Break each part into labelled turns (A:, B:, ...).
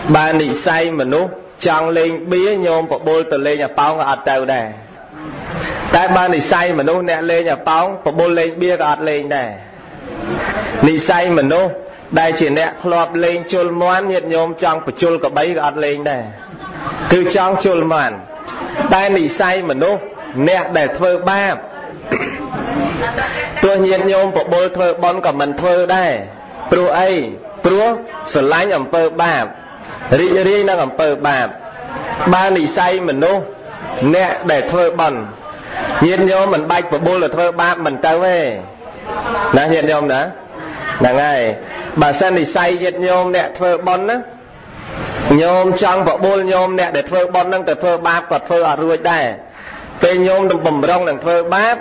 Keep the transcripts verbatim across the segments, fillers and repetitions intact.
A: bà nị say mà nút chọn lên bía nhôm bộ bôi từ lên nhà bóng ở tàu đây tại bà nị say mà nút nè lên nhà bóng bộ bôi lên bia ở lên đây nị say mà nút đây chỉ nè lọp lên chôn món nhiệt nhôm trong của chôn cả bấy ở lên đây từ trong chôn mòn đây nị say mà nút nè để thơ ba tôi nhiệt nhôm bộ bôi thơ bon cả mình thơ đây pro ấy pro sờ lái nhầm pơ ba ri ri nó làm pơ ba ba nị say mình nô nè để thơ bẩn nhiệt nhôm mình bạch bộ bôi là thơ ba mình tao về là nhiệt nhôm đó là ngày bà sen nị say nhiệt nhôm nè thơ bẩn á nhôm trong bộ bôi nhôm nè để thơ bẩn năng từ thơ ba còn thơ ở ruồi đây cây nhôm đầm bầm rong đằng thơ ba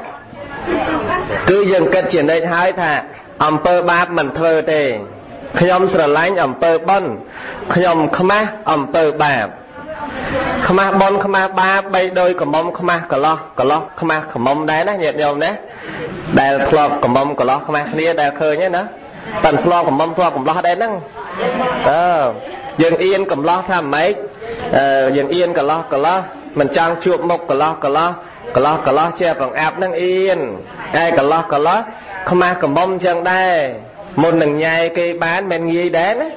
A: cứ dừng kết triển đây hai thà âm pơ ba mình thơ tề khom sờ lánh âm pơ bẩn khom khma âm pơ ba khma bon khma ba bay đôi cầm mông khma cờ lo cờ lo khma cầm mông đấy đó nhiệt nhôm đấy đại lọp cầm mông cờ lo khma nia đại khơi nhé nó tần lo cầm mông lo cầm lo đấy năng ờ dừng yên cầm lo tham mấy dừng yên cờ lo cờ lo mình trang chuột mộc cờ lo cờ lo cờ lo cờ lo che bằng áp năng yên ai cờ lo cờ lo khma cầm mông chẳng đây một nằng nhai cây bán men nghi đến á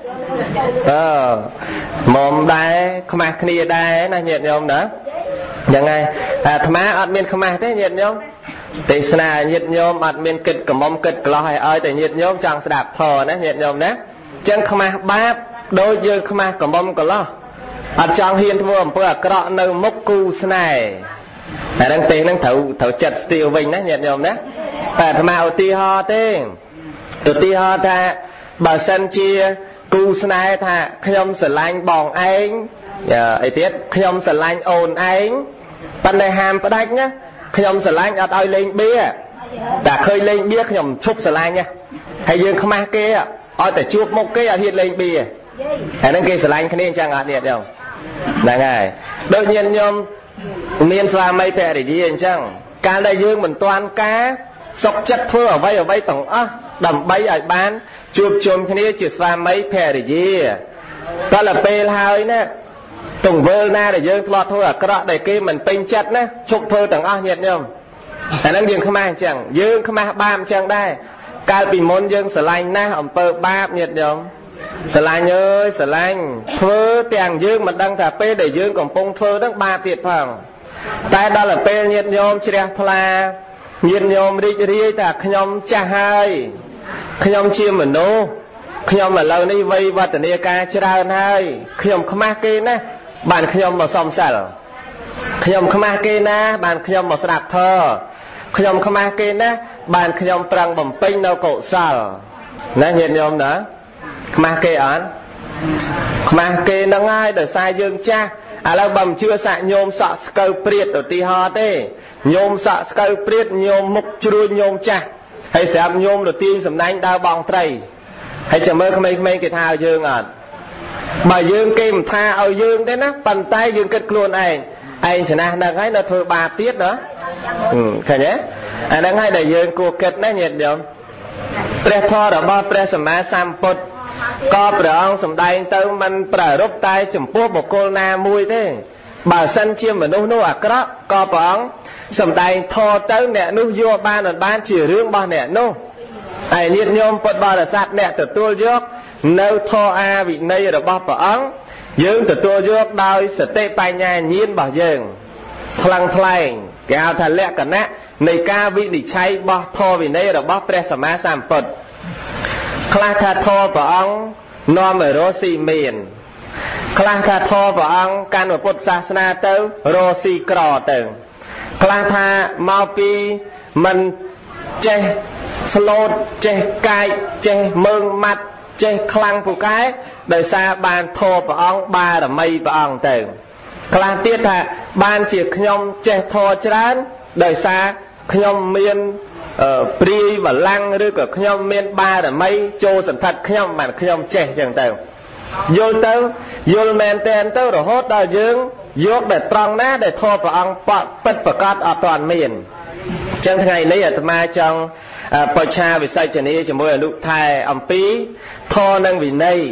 A: ờ mồm đây khma kia đây là nhiệt nhôm đóยังไงà thà má ăn miên khma thế nhiệt nhôm thì sna nhiệt nhôm ăn miên kịch cầm mông kịch lo hay ơi thì nhiệt nhôm chẳng đạp thò đấy nhiệt nhôm đấy chân khma báp đôi dư khma cầm mông cờ lo ăn trong hiên thua bữa cọ nơi mốc cu này à đang tiền đang thấu thấu chặt steel vinh đấy nhiệt nhôm đấy à thà má ti ho thế từ ti ho tha bà sân chia cu này tha khom sờ lanh bòn anh ấy tiết khom sờ lanh ồn anh ban này hàm có đánh nhá khom sờ lanh ở đây lên bia đã khơi lên bia khom chúc sờ lanh nha hay dương không ai kia ở tại chuột một cái ở hiện lên bia hay đang kia sờ lanh cái nên chẳng hạn điện đâu là ngày đột nhiên nhom miền xa mây phe để gì anh chăng cả đại dương mình toàn cá sọc chất thưa ở vây ở vây tổng á đầm bay ở bán chụp chôm cái này chỉ xa mấy phe để gì đó là pê hai nè tổng vơ na để dương lọt thôi ở cái để kia mình pin chất nè chụp thưa tổng á nhiệt nhom tại đang dương không ai chẳng dương không ai bám chẳng đây cái bị môn dương sờ lanh na ẩm pơ bám nhiệt nhom sờ lanh ơi sờ lanh thưa tiền dương mình đang thả pê để dương còn pông thưa đang ba tiệt phòng tại đó là pê nhiệt nhom chia thla nhiệt nhôm đi đi ta nhôm cha hai nhôm chia mình nô nhôm là lâu nay vây vật này ca chia hai nhôm khma kê nè bàn nhôm màu xóm sờ nhôm khma kê nè bàn nhôm màu sạp thơ nhôm khma kê nè bàn nhôm trăng bầm pin đâu cổ sờ nè nhiệt nhôm đó khma kê án khma kê nó ngay để sai dương cha à là bầm chưa xạ nhôm sọ câu priết ở tì ho thế nhôm sọ câu priết nhôm mục chui nhôm cha hay sẽ nhôm đầu tiên sầm nanh đau bong tray hay chờ mơ không mấy mấy cái thao dương à bà dương kim tha ở dương đấy nè bàn tay dương kết luôn anh anh chỉ là đang hay là thôi ba tiết đó ừ khả nhé à đang hay để dương cô kết nó nhiệt nhôm pre tho đó ba pre sầm má sam pot có ông sầm đai tới mình bờ rút tay chấm pua một cô na mui thế bà sân chiêm mà nô nô à có có ông sầm đai thò tới nè nô vô ba lần ban chỉ riêng ba nè nô ai nhiệt nhôm bật ba là sát nè từ tôi dốc nâu thò a vị này là ba bà ông dương từ tôi dốc đôi sờ tê bay nhà nhiên bảo dương thằng thằng cái ao thằng lẹ cả nè này ca vị đi chay ba thò vị này là ba pre sầm má sam bậtคลาคาทอพระองค์นอมโรสีเมียนคลาคาทอพระองค์การพุทธศาสนาเตอโรสีกรอเตอคลาคามาปีมันเจสโลดเจกายเจเมืองมัดเจคลังผู้กายโดยซาบานทอพระองค์บาดไม่พระองค์เตอคลาเตี้ยท่าบานเจียขยมเจทอจานโดยซาขยมเมียนปรีvà lăng rồi cả nhom miền ba là mấy châu sản thật nhom mà nhom trẻ chẳng tao vô tao vô men tên tao rồi hốt đào dương vô để trăng ná để thua vào ông bật bật bật cát ở toàn miền trong ngày này ở mà trong bờ cha vì sao cho nên cho mỗi lúc thay ông pí thua năng vì này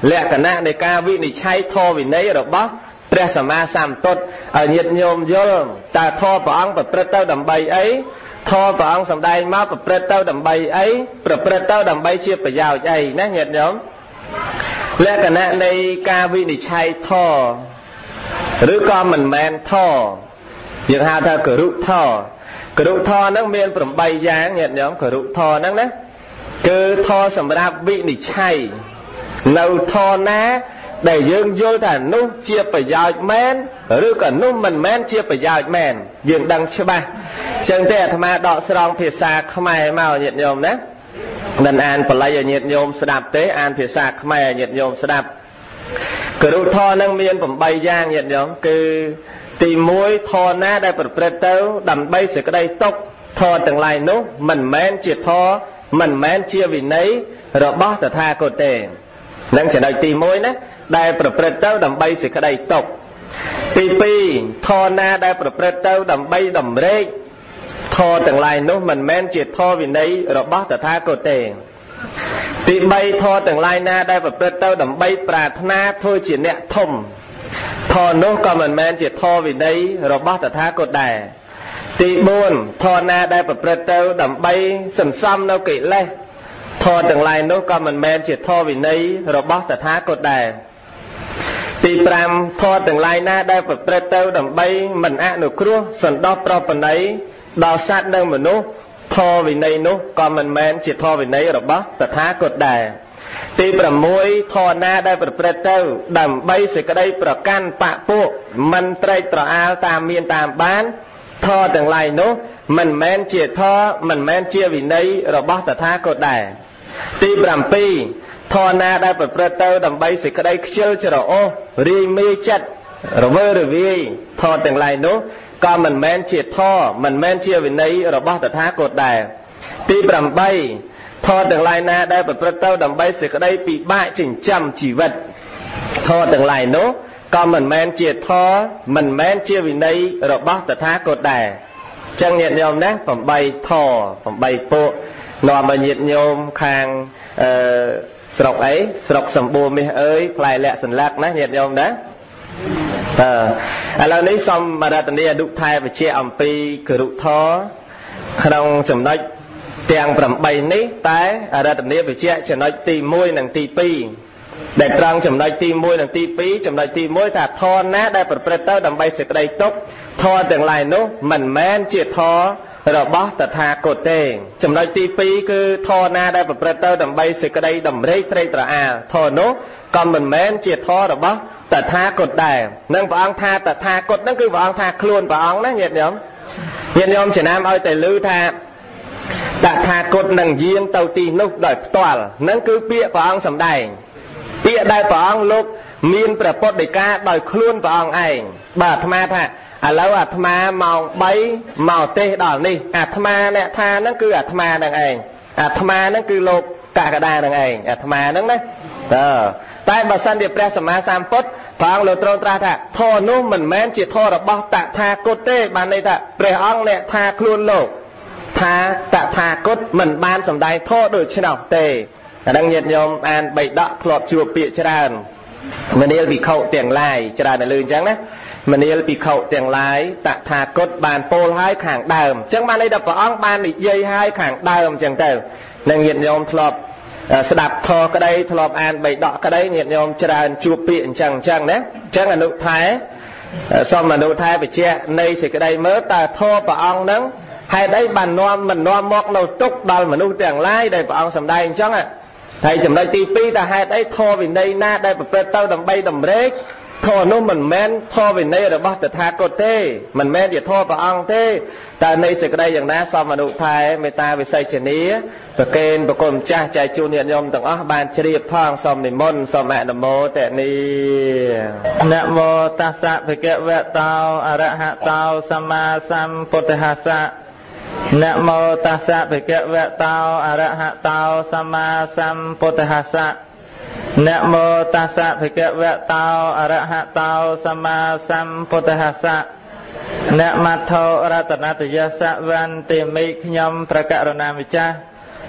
A: លក្ខណៈនៃការវិនិច្ឆ័យធម៌វិន័យរបស់ព្រះសម្មាសម្ពុទ្ធឲ្យញាតិញោមយល់តើធម៌ព្រះអង្គប្រព្រឹត្តទៅដើម្បីអីធម៌ព្រះអង្គសម្ដែងមកប្រព្រឹត្តទៅដើម្បីអីប្រព្រឹត្តទៅដើម្បីជាប្រយោជន៍អីណាញាតិញោមលក្ខណៈនៃការវិនិច្ឆ័យធម៌ឬក៏មិនមែនធម៌យើងហៅថាគរុធម៌គរុធម៌ហ្នឹងមានប្រាំបីយ៉ាងញាតិញោមគរុធម៌ហ្នឹងណាគឺធម៌សម្រាប់វិនិច្ឆ័យនៅធម៌ណាដែលយើងយល់ថានោះជាប្រយោជន៍មែនឬក៏នោះមិនមែនជាប្រយោជន៍មែនយើងដឹងច្បាស់អញ្ចឹងទេអាត្មាដកស្រង់ភាសាខ្មែរមកញាតិញោមណាមិនអានបល័យឲ្យញាតិញោមស្ដាប់ទេអានភាសាខ្មែរឲ្យញាតិញោមស្ដាប់គរុធម៌នឹងមានប្រាំបីយ៉ាងញាតិញោមគឺទីមួយធម៌ណាដែលប្រព្រឹត្តទៅដើម្បីសេចក្តីទុក្ខធម៌ទាំងឡាយនោះមិនមែនជាធម៌មិនមែនជាវិន័យរបស់តថាគតទេនឹងចំណុចទីមួយណាដែលប្រព្រឹត្តទៅដើម្បីសេចក្តីទុក្ខទីពីរធម៌ណាដែលប្រព្រឹត្តទៅដើម្បីតម្រេកធម៌ទាំងឡាយនោះមិនមែនជាធម៌វិន័យរបស់តថាគតទេទីបីធម៌ទាំងឡាយណាដែលប្រព្រឹត្តទៅដើម្បីប្រាថ្នាធ្វើជាអ្នកធំធម៌នោះក៏មិនមែនជាធម៌វិន័យរបស់តថាគតដែរទីបួនធម៌ណាដែលប្រព្រឹត្តទៅដើម្បីសន្សំនៅកិលេសធម៌ទាំងឡាយនោះក៏មិនមែនជាធម៌វិន័យរបស់តថាគតដែរទីប្រាំធម៌ទាំងឡាយណាដែលប្រព្រឹត្តទៅដើម្បីមិនអនុគ្រោះសន្តោសប្រពៃដល់សត្វនិងមនុស្សធម៌វិន័យនោះក៏មិនមែនជាធម៌វិន័យរបស់តថាគតដែរទីប្រាំមួយធម៌ណាដែលប្រព្រឹត្តទៅដើម្បីសេចក្តីប្រកាន់បពួកមិនត្រេកត្រអាលតាមមានតាមបានធម៌ទាំងឡាយនោះមិនមែនជាធម៌មិនមែនជាវិន័យរបស់តថាគតដែរទីប្រាំពីរធម៌ណាដែលប្រព្រឹត្តទៅដើម្បីសេចក្តីខ្ជិលច្រអូសរាយមាយចិត្តរវើរវាយធម៌ទាំងឡាយនោះក៏មិនមែនជាធម៌មិនមែនជាវិន័យរបស់តថាគតដែរទីប្រាំបីធម៌ទាំងឡាយណាដែលប្រព្រឹត្តទៅដើម្បីសេចក្តីពិបាកចិញ្ចឹមជីវិតធម៌ទាំងឡាយនោះក៏មិនមែនជាធម៌មិនមែនជាវិន័យរបស់តថាគតដែរចឹងញាតិញោមណាប្រាំបីធម៌ប្រាំបីពួកនាំឲ្យញាតិញោមខាងអឺស្រុកអីស្រុកសម្បូរមាសអើយផ្លែលាក់សន្លឹកណាញាតិញោមណាអឺឥឡូវនេះសូមរតនីអនុថែបជាអំពីគរុធម៌ក្នុងចំណុចទាំងប្រាំបីនេះតែរតនីវិជ្ជាចំណុចទីមួយនិងទីពីរដែលត្រង់ចំណុចទីមួយនិងទីពីរចំណុចទីមួយថាធម៌ណាដែលប្រព្រឹត្តទៅដើម្បីសេចក្តីទុក្ខធម៌ទាំងឡាយនោះមិនមែនជាធម៌របស់តថាគតទេចំណុចទីពីរគឺធម៌ណាដែលប្រព្រឹត្តទៅដើម្បីសេចក្តីតម្រេកត្រេកត្រអាលធម៌នោះក៏មិនមែនជាធម៌របស់តថាគតដែរនឹងព្រះអង្គថាតថាគតហ្នឹងគឺព្រះអង្គថាខ្លួនព្រះអង្គណាញាតិញោមញាតិញោមចំណាំឲ្យតែឮថាតថាគតនឹងយាងទៅទីនោះដោយផ្ទាល់ហ្នឹងគឺពាក្យព្រះអង្គសម្ដែងពាក្យដែលព្រះអង្គលោកមានព្រះពុទ្ធដីកាដោយខ្លួនព្រះអង្គឯងបាទអាត្មាថាឥឡូវអាត្មាម៉ោងបីមកទេសដល់នេះអាត្មាអ្នកថាហ្នឹងគឺអាត្មានឹងឯងអាត្មាហ្នឹងគឺលោកកកដានឹងឯងអាត្មាហ្នឹងណាតើតែបើសិនជាព្រះសម្មាសម្ពុទ្ធព្រះអង្គលោកទ្រង់ត្រាស់ថាធម៌នោះមិនមែនជាធម៌របស់តថាគតទេបានន័យថាព្រះអង្គអ្នកថាខ្លួនលោកថាតថាគតមិនបានសម្ដែងធម៌ដូច្នោះទេអានឹងញាតិញោមអានបៃដកធ្លាប់ជួបពាក្យច្រើនមនាលភិក្ខុទាំងឡាយច្រើនតែលឺអញ្ចឹងណាមនាលភិក្ខុទាំងឡាយតថាគតបានពោលហើយខាងដើមអញ្ចឹងបានន័យថាព្រះអង្គបាននិយាយហើយខាងដើមអញ្ចឹងទៅនឹងញាតិញោមធ្លាប់ស្ដាប់ធម៌ក្តីធ្លាប់អានបៃដកក្តីញាតិញោមច្រើនជួបពាក្យអញ្ចឹងអញ្ចឹងណាអញ្ចឹងអនុថែសូមអនុថែបច្ចៈនៃសេចក្តីមើលតើធម៌ព្រះអង្គហ្នឹងហេតុអីបាននាំមិននាំមកនៅទុកដល់មនុស្សទាំងឡាយដែលព្រះអង្គសម្ដែងអញ្ចឹងហើយចំណុចទីពីរតើហេតុអីធម៌វិន័យណាដែលប្រព្រឹត្តទៅដើម្បីតម្រេកធម៌នោះមិនមែនធម៌វិន័យរបស់តថាគតទេមិនមែនជាធម៌ព្រះអង្គទេតើនៃសេចក្តីយ៉ាងណាសូមអនុថែមេត្តាវិសេចនីប្រកេនប្រគុណម្ចាស់ចែកជូនញាតិញោមទាំងអស់បានជ្រាបផងសូមនិមន្តសូមអនុមោទនីនមោតស្សៈភគវតោអរហតោសម្មាសម្ពុទ្ធស្សៈនមោតស្សៈភគវតោអរហតោសម្មាសម្ពុទ្ធស្សៈនមោតស្សៈភគវតោអរហតោសម្មាសម្ពុទ្ធស្សៈនមត្ថោរតនតយស្សៈវន្តិមិខ្ញុំប្រករុណាម្ចាស់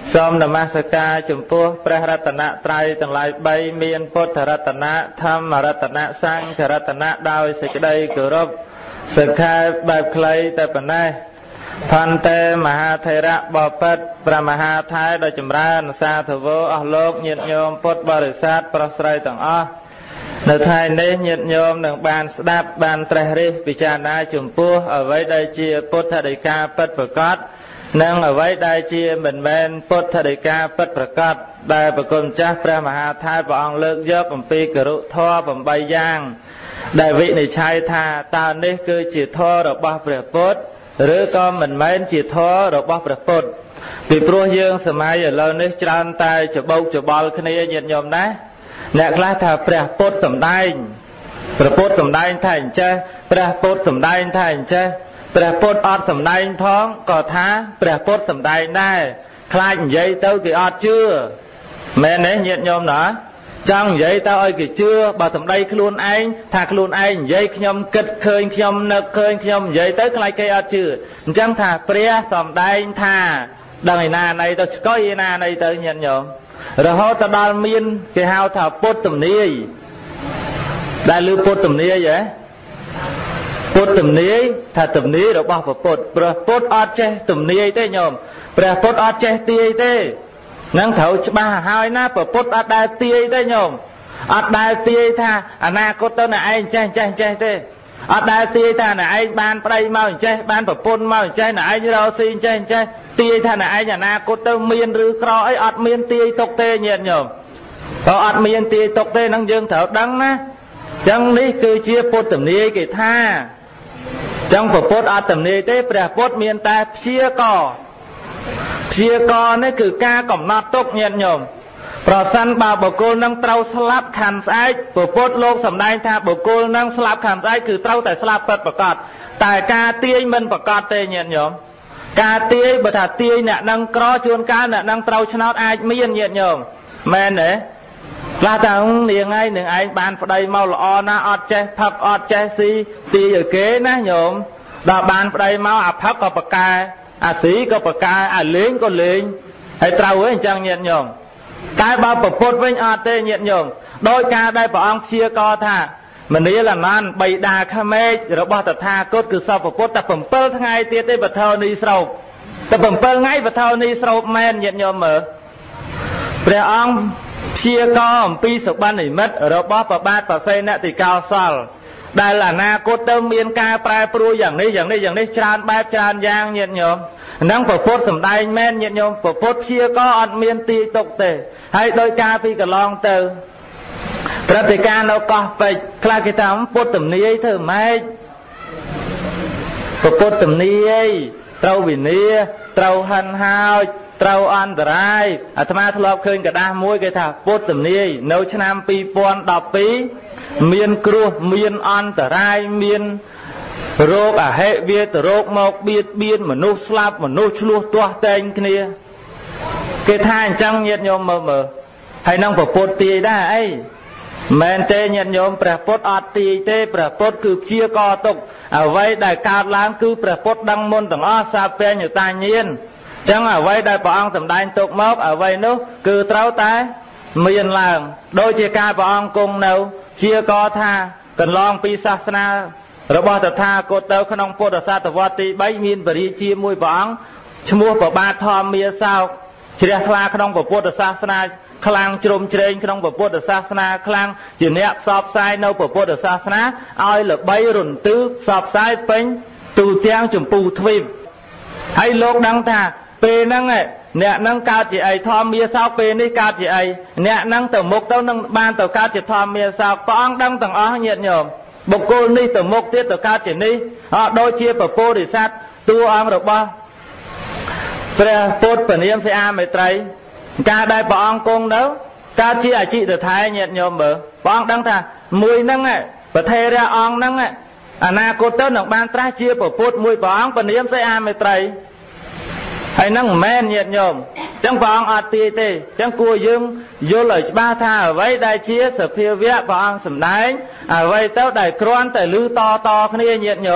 B: សូមនមស្ការចំពោះព្រះរតនត្រ័យទាំងឡាយបីមានពុទ្ធរតនៈធម្មរតនៈសង្ឃរតនៈដោយសេចក្តីគោរពសិក្ខាបែបខ្លីតែប៉ុណ្ណេះផន្តេមហាថេរៈបពិតព្រះមហាថៃដ៏ចម្រើនសាធវោអស់លោកញាតិញោមពុទ្ធបរិស័ទប្រុសស្រីទាំងអស់នៅថ្ងៃនេះញាតិញោមនឹងបានស្ដាប់បានត្រេះរិះពិចារណាចំពោះអ្វីដែលជាពុទ្ធដីកាពិតប្រាកដនិងអ្វីដែលជាមិនមែនពុទ្ធដីកាពិតប្រាកដដែលប្រគុណម្ចាស់ព្រះមហាថៃព្រះអង្គលើកយកអំពីគរុធម៌eightយ៉ាងដែលវិនិច្ឆ័យថាតើនេះគឺជាធម៌របស់ព្រះពុទ្ធឬក៏មិនមែនជាធម៌របស់ព្រះពុទ្ធពីព្រោះយើងសម័យឥឡូវនេះច្រើនតែច្បោកច្បល់គ្នាញាតិញោមណាអ្នកខ្លះថាព្រះពុទ្ធសំដែងព្រះពុទ្ធសំដែងថាអញ្ចេះព្រះពុទ្ធសំដែងថាអញ្ចេះព្រះពុទ្ធអត់សំដែងផងក៏ថាព្រះពុទ្ធសំដែងដែរខ្លាចនិយាយទៅគេអត់ជឿមែនទេញាតិញោមណាចង់និយាយទៅឲ្យគេជឿបើសំដីខ្លួនឯងថាខ្លួនឯងនិយាយខ្ញុំគិតឃើញខ្ញុំនឹកឃើញខ្ញុំនិយាយទៅខ្លាចគេអត់ជឿអញ្ចឹងថាព្រះសំដែងថាដឹងឯណាណីទៅឆ្កុយឯណាណីទៅញាតិញោមរហូតទៅដល់មានគេហៅថាពុទ្ធទំនាយដែលឮពុទ្ធទំនាយហ៎ពុទ្ធទំនាយថាទំនាយរបស់ព្រះពុទ្ធព្រះពុទ្ធអត់ចេះទំនាយទេញោមព្រះពុទ្ធអត់ចេះទាយទេនឹងត្រូវច្បាស់ហើយណាព្រះពុទ្ធអត់ដែលទាយទេញោមអត់ដែលទាយថាអនាគតទៅអ្នកឯងចេះចេះចេះទេអត់ដែលទាយថាអ្នកឯងបានប្តីមកអញ្ចេះបានប្រពន្ធមកអញ្ចេះអ្នកឯងរកស៊ីអញ្ចេះអញ្ចេះទាយថាអ្នកឯងអនាគតទៅមានឬក្រអីអត់មានទាយទុកទេញាតិញោមបើអត់មានទាយទុកទេនឹងយើងត្រូវដឹងណាអញ្ចឹងនេះគឺជាពុទ្ធទំនាយគេថាអញ្ចឹងព្រះពុទ្ធអត់ទំនាយទេព្រះពុទ្ធមានតែព្យាករព្យាករនេះគឺការកំណត់ទុកញាតិញោមប្រសិនបើបុគ្គលនឹងត្រូវស្លាប់ខណ្ឌស្អែកព្រះពុទ្ធលោកសម្ដែងថាបុគ្គលនឹងស្លាប់ខណ្ឌស្អែកគឺត្រូវតែស្លាប់ពិតប្រាកដតែការទាយមិនប្រាកដទេញាតិញោមការទាយបើថាទាយអ្នកនឹងក្រជួនកាលអ្នកនឹងត្រូវឆ្នោតអាចមានញាតិញោមមែនទេខ្លះតានាងឯងនឹងឯងបានប្តីមកល្អណាស់អត់ចេះផឹកអត់ចេះស៊ីទាយឲ្យគេណាញោមដល់បានប្តីមកអាផឹកក៏ប្រកែអាស៊ីក៏ប្រកែអាលេងក៏លេងហើយត្រូវហ៎អញ្ចឹងញាតិញោមតែបើប្រពុតវិញអត់ទេញាតិញោមដោយការដែលព្រះអង្គព្យាករថាមនាលអនន្តបិតាក្មេករបស់តថាគតគឺសពពុទ្ធតែ7ថ្ងៃទៀតទេបថោនីស្រោបតែ7ថ្ងៃបថោនីស្រោបមែនញាតិញោមមើលព្រះអង្គព្យាករអំពីសុបិននិមិត្តរបស់ប្របាទបសេនតិកោសលដែលអនាគតទៅមានការប្រែប្រួលយ៉ាងនេះយ៉ាងនេះយ៉ាងនេះច្រើនបែបច្រើនយ៉ាងញាតិញោមហ្នឹងព្រះពុទ្ធសម្ដែងមែនញាតិញោមព្រះពុទ្ធព្យាករអត់មានទាយទុកទេហើយដោយការពីកន្លងទៅព្រឹត្តិការណ៍នៅកោះពេជ្រខ្លះគេថាពុទ្ធទំនាយធ្វើម៉េចព្រះពុទ្ធទំនាយត្រូវវិនាត្រូវហិនហោចត្រូវអន្តរាយអាត្មាធ្លាប់ឃើញกระดาษមួយគេថាពុទ្ធទំនាយនៅឆ្នាំtwo thousand twelveមានគ្រោះមានអន្តរាយមានរោគអហិវាទរោគមកបៀតបៀនមនុស្សស្លាប់មនុស្សឆ្លោះទាស់តែងគ្នាគេថាអញ្ចឹងញាតិញោមមើលមើលហើយនឹងប្រពុតទាយដែរអីមែនទេញាតិញោមព្រះពុទ្ធអត់ទាយទេព្រះពុទ្ធគឺព្យាករទុកអ្វីដែលកើតឡើងគឺព្រះពុទ្ធដឹងមុនទាំងអស់សាពេញតាញាណចឹងអ្វីដែលព្រះអង្គសម្ដែងទុកមកអ្វីនោះគឺត្រូវតែមានឡើងដូចជាការព្រះអង្គគង់នៅព្យាករថាកន្លងពីសាសនារបស់តថាគតទៅក្នុងពុទ្ធសតវត្សទីthreeមានបរិយាជាមួយព្រះអង្គឈ្មោះប្របាទធម្មាសោកជ្រះថ្លាក្នុងពុទ្ធសាសនាខ្លាំងជ្រុំជ្រែងក្នុងពុទ្ធសាសនាខ្លាំងជាអ្នកផ្សព្វផ្សាយនៅពុទ្ធសាសនាឲ្យល្បីរន្ទឺផ្សព្វផ្សាយពេញទូទាំងចម្ពោះទ្វីបហើយលោកដឹងថាពេលហ្នឹងអ្នកហ្នឹងកើតជាអីធម្មាសោកពេលនេះកើតជាអីអ្នកហ្នឹងទៅមុខទៅនឹងបានទៅកើតជាធម្មាសោកព្រះអង្គដឹងទាំងអស់ញាតិញោមបុគ្គលនេះទៅមុខទៀតទៅកើតជានេះអត់ដូចជាពពោធិសត្វតួអង្គរបស់ព្រះពុទ្ធពនាមសិអាមេត្រីការដែលព្រះអង្គគង់នៅកើតជាអចិតថៃញាតិញោមមើលព្រះអង្គដឹងថាមួយហ្នឹងប្រធេរៈអង្គហ្នឹងអនាគតទៅនឹងបានត្រាស់ជាពពុទ្ធមួយព្រះអង្គពនាមសិអាមេត្រីហើយហ្នឹងមិនមែនញាតិញោមអញ្ចឹងព្រះអង្គអត់ទាយទេអញ្ចឹងគួរយើងយល់ឲ្យច្បាស់ថាអ្វីដែលជាសភាវៈព្រះអង្គសម្ដែងអ្វីទៅដែលគ្រាន់តែឮតតគ្នាញាតិញោម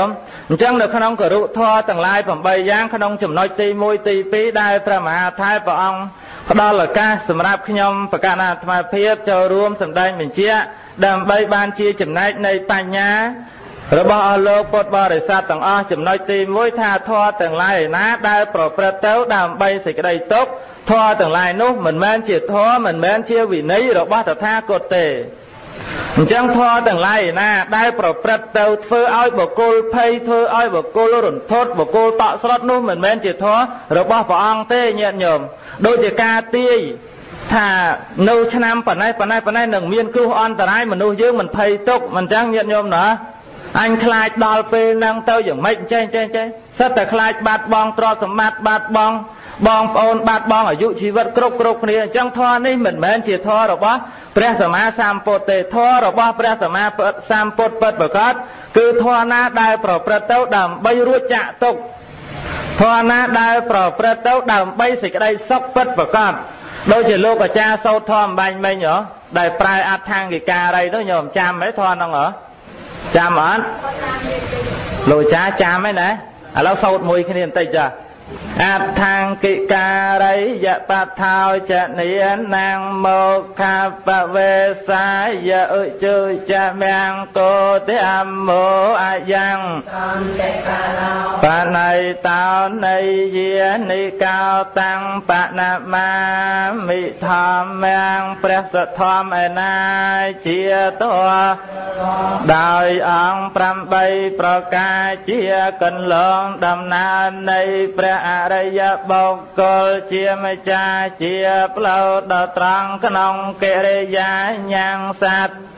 B: អញ្ចឹងនៅក្នុងគរុធម៌ទាំងឡាយប្រាំបីយ៉ាងក្នុងចំណុចទីមួយទីពីរដែលព្រះមហាថៃព្រះអង្គផ្ដល់ឱកាសសម្រាប់ខ្ញុំប្រកាសអាត្មាភាពចូលរួមសម្ដែងបញ្ជាក់ដើម្បីបានជាចំណែកនៃបញ្ញារបស់អស់លោកពុទ្ធបរិស័ទទាំងអស់ចំណុចទីមួយថាធម៌ទាំងឡាយណាដែលប្រព្រឹត្តទៅដើម្បីសេចក្តីទុក្ខធម៌ទាំងឡាយនោះមិនមែនជាធម៌មិនមែនជាវិន័យរបស់តថាគតទេអញ្ចឹងធម៌ទាំងឡាយណាដែលប្រព្រឹត្តទៅធ្វើឲ្យបុគ្គលភ័យធ្វើឲ្យបុគ្គលរន្ធត់បុគ្គលតក់ស្លុតនោះមិនមែនជាធម៌របស់ព្រះអង្គទេញាតិញោមដូចជាការទាយថានៅឆ្នាំប៉ុណ្ណេះប៉ុណ្ណេះប៉ុណ្ណេះនឹងមានគ្រោះអន្តរាយមនុស្សយើងមិនភ័យទុកមិនអញ្ចឹងញាតិញោមណាអញខ្លាចដល់ពេលហ្នឹងទៅយ៉ាងម៉េចចេះចេះចេះសិតតែខ្លាចបាត់បង់ទ្រព្យសម្បត្តិបាត់បង់បងប្អូនបាត់បង់អាយុជីវិតគ្រប់គ្រប់គ្នាអញ្ចឹងធម៌នេះមិនមែនជាធម៌របស់ព្រះសម្មាសម្ពុទ្ធទេធម៌របស់ព្រះសម្មាសម្ពុទ្ធពិតប្រាកដគឺធម៌ណាដែលប្រព្រឹត្តទៅដើម្បីរួចចាកទុក្ខធម៌ណាដែលប្រព្រឹត្តទៅដើម្បីសេចក្តីសុខពិតប្រាកដដូចជាលោកអាចារ្យសូត្រធម៌អំបញ្ញមិញហ៎ដែលប្រែអត្ថង្គិការីនោះញោមចាំហ៎ធម៌ហ្នឹងហ៎ចាំអត់លោកអាចារ្យចាំហ៎ណាឥឡូវសូត្រមួយគ្នាបន្តិចចាអត្ថង្គិការីយបថោចនិយនាងមកខាបវេសាយឧជុចមង្គោទិអមោអាយ៉ាងបណៃតោនៃយានិកោតាំងបណមាមិធម្មងព្រះសទ្ធមឯណាជាតោដោយអង្គប្រាំបីប្រការជាកន្លងដំណើរនៃព្រះអរិយបុគ្គលជាម្ចាស់ជាផ្លូវដ៏ត្រង់ក្នុងកិរិយាញាំងសត្វ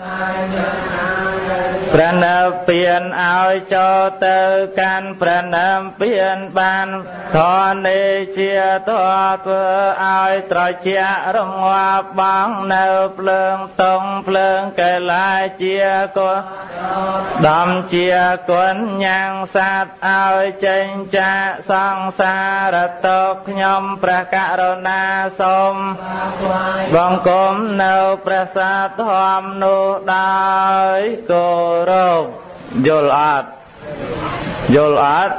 B: ព្រះនិព្វានឲ្យចូលទៅកាន់ព្រះនិព្វានបានធននេះជាធម៌ធ្វើឲ្យត្រជាក់រងាប់បងនៅភ្លើងតុងភ្លើងកែឡាជាគុណដំជាគុណញាំងសត្វឲ្យចេញចាកសង្សារតោខ្ញុំព្រះករុណាសូមបង្គំនៅព្រះសាធម្មនោះដោយគោរពយល់អត់យល់អត់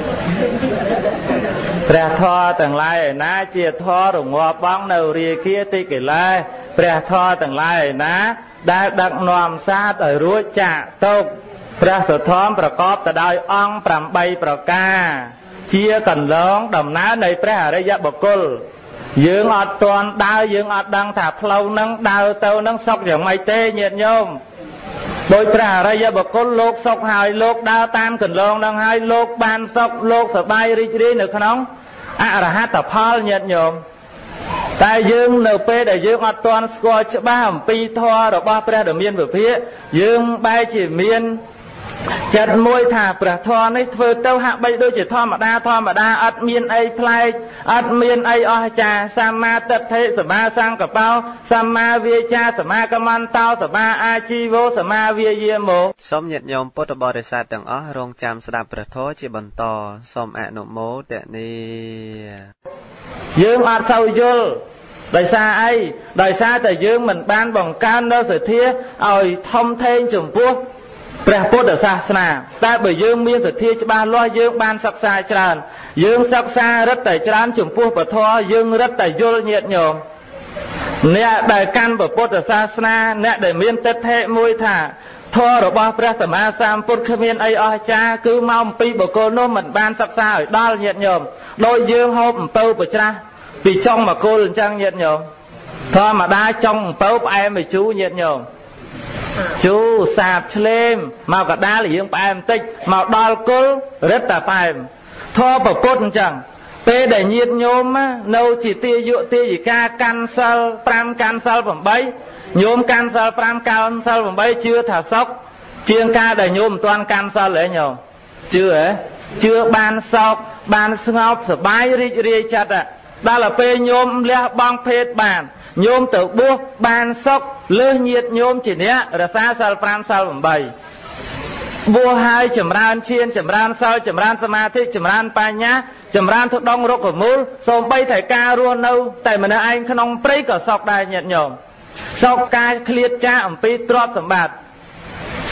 B: ព្រះធម៌ទាំងឡាយឯណាជាធម៌រងាប់បងនៅរាគាទីកិលេសព្រះធម៌ទាំងឡាយឯណាដែលដឹកនាំសាទឲ្យរួចចាកទុក្ខព្រះសទ្ធមប្រកបទៅដោយអង្គប្រាំបីប្រការជាកន្លងដំណើរនៃព្រះអរិយបុគ្គលយើងអត់ទាន់ដើរយើងអត់ដឹងថាផ្លូវនឹងដើរទៅនឹងសុខយ៉ាងម៉េចទេញាតិញោមដោយព្រះអរិយបុគ្គលលោកសុខហើយលោកដើរតាមកន្លងនឹងហើយលោកបានសុខលោកសប្បាយរីករាយនៅក្នុងអរហត្តផលញាតិញោមតែយើងនៅពេលដែលយើងអត់ទាន់ស្គាល់ច្បាស់អំពីធម៌របស់ព្រះដ៏មានវិភាកយើងបែរជាមានចិត្តមួយថាព្រះធម៌នេះធ្វើទៅហាក់បីដូចជាធម្មតាធម្មតាអត់មានអីប្លែកអត់មានអីអស្ចារ្យសម្មាទិដ្ឋិសម្មាសង្កបោសម្មាវាចាសម្មាកម្មន្តោសម្មាអាជីវោសម្មាវាយាមោសូមញាតិញោមពុទ្ធបរិស័ទទាំងអស់រងចាំស្ដាប់ព្រះធម៌ជាបន្តសូមអនុមោទនាយើងអត់សូវយល់ដោយសារអីដោយសារតែយើងមិនបានបង្កើននៅសទ្ធាឲ្យធំធេងចំពោះព្រះពុទ្ធសាសនាតែបើយើងមានសទ្ធាច្បាស់លាស់យើងបានសិក្សាច្រើនយើងសិក្សារឹតតែច្រើនចំពោះពធយើងរឹតតែយល់ញាតិញោមអ្នកដែលកាន់ព្រះពុទ្ធសាសនាអ្នកដែលមានទិដ្ឋិមួយថាធម៌របស់ព្រះសម្មាសម្ពុទ្ធគ្មានអីអស្ចារ្យគឺមកអំពីបុគ្គលនោះមិនបានសិក្សាឲ្យដល់ញាតិញោមដោយយើងហូបអំពៅប្រច្រាស់ពីចុងមកគល់អញ្ចឹងញាតិញោមធម្មតាចុងអំពៅផ្អែមមួយជូរញាតិញោមជូរសាបឆ្លេមមកកដាលយើងផ្អែមបន្តិចមកដល់គល់រឹតតែផ្អែមធម៌ប្រពុតអញ្ចឹងពេលដែលញាតិញោមនៅជាទាយុទាយិកាកាន់សិលប្រាំកាន់សិលប្រាំបីញោមកាន់សិលប្រាំកាន់សិលប្រាំបីជឿថាសុខជាងការដែលញោមមិនទាន់កាន់សិលហ៎ញោមជឿហ៎ជឿបានសុខបានស្ងប់សប្បាយរីករាយចិត្តដល់ពេលញោមលះបង់ភេទបានញោមទៅបួសបានសុខលើសញាតិញោមជាអ្នករសាសិលប្រាំសិលប្រាំបីបួសហើយចម្រើនឈានចម្រើនសិលចម្រើនសមាធិចម្រើនបញ្ញាចម្រើនទុដងរុក្ខមូលសូម្បីតែការរស់នៅតែម្នាក់ឯងក្នុងព្រៃក៏សុខដែរញាតិញោមសុខកាយឃ្លាតចាកអំពីទ្រព្យសម្បត្តិស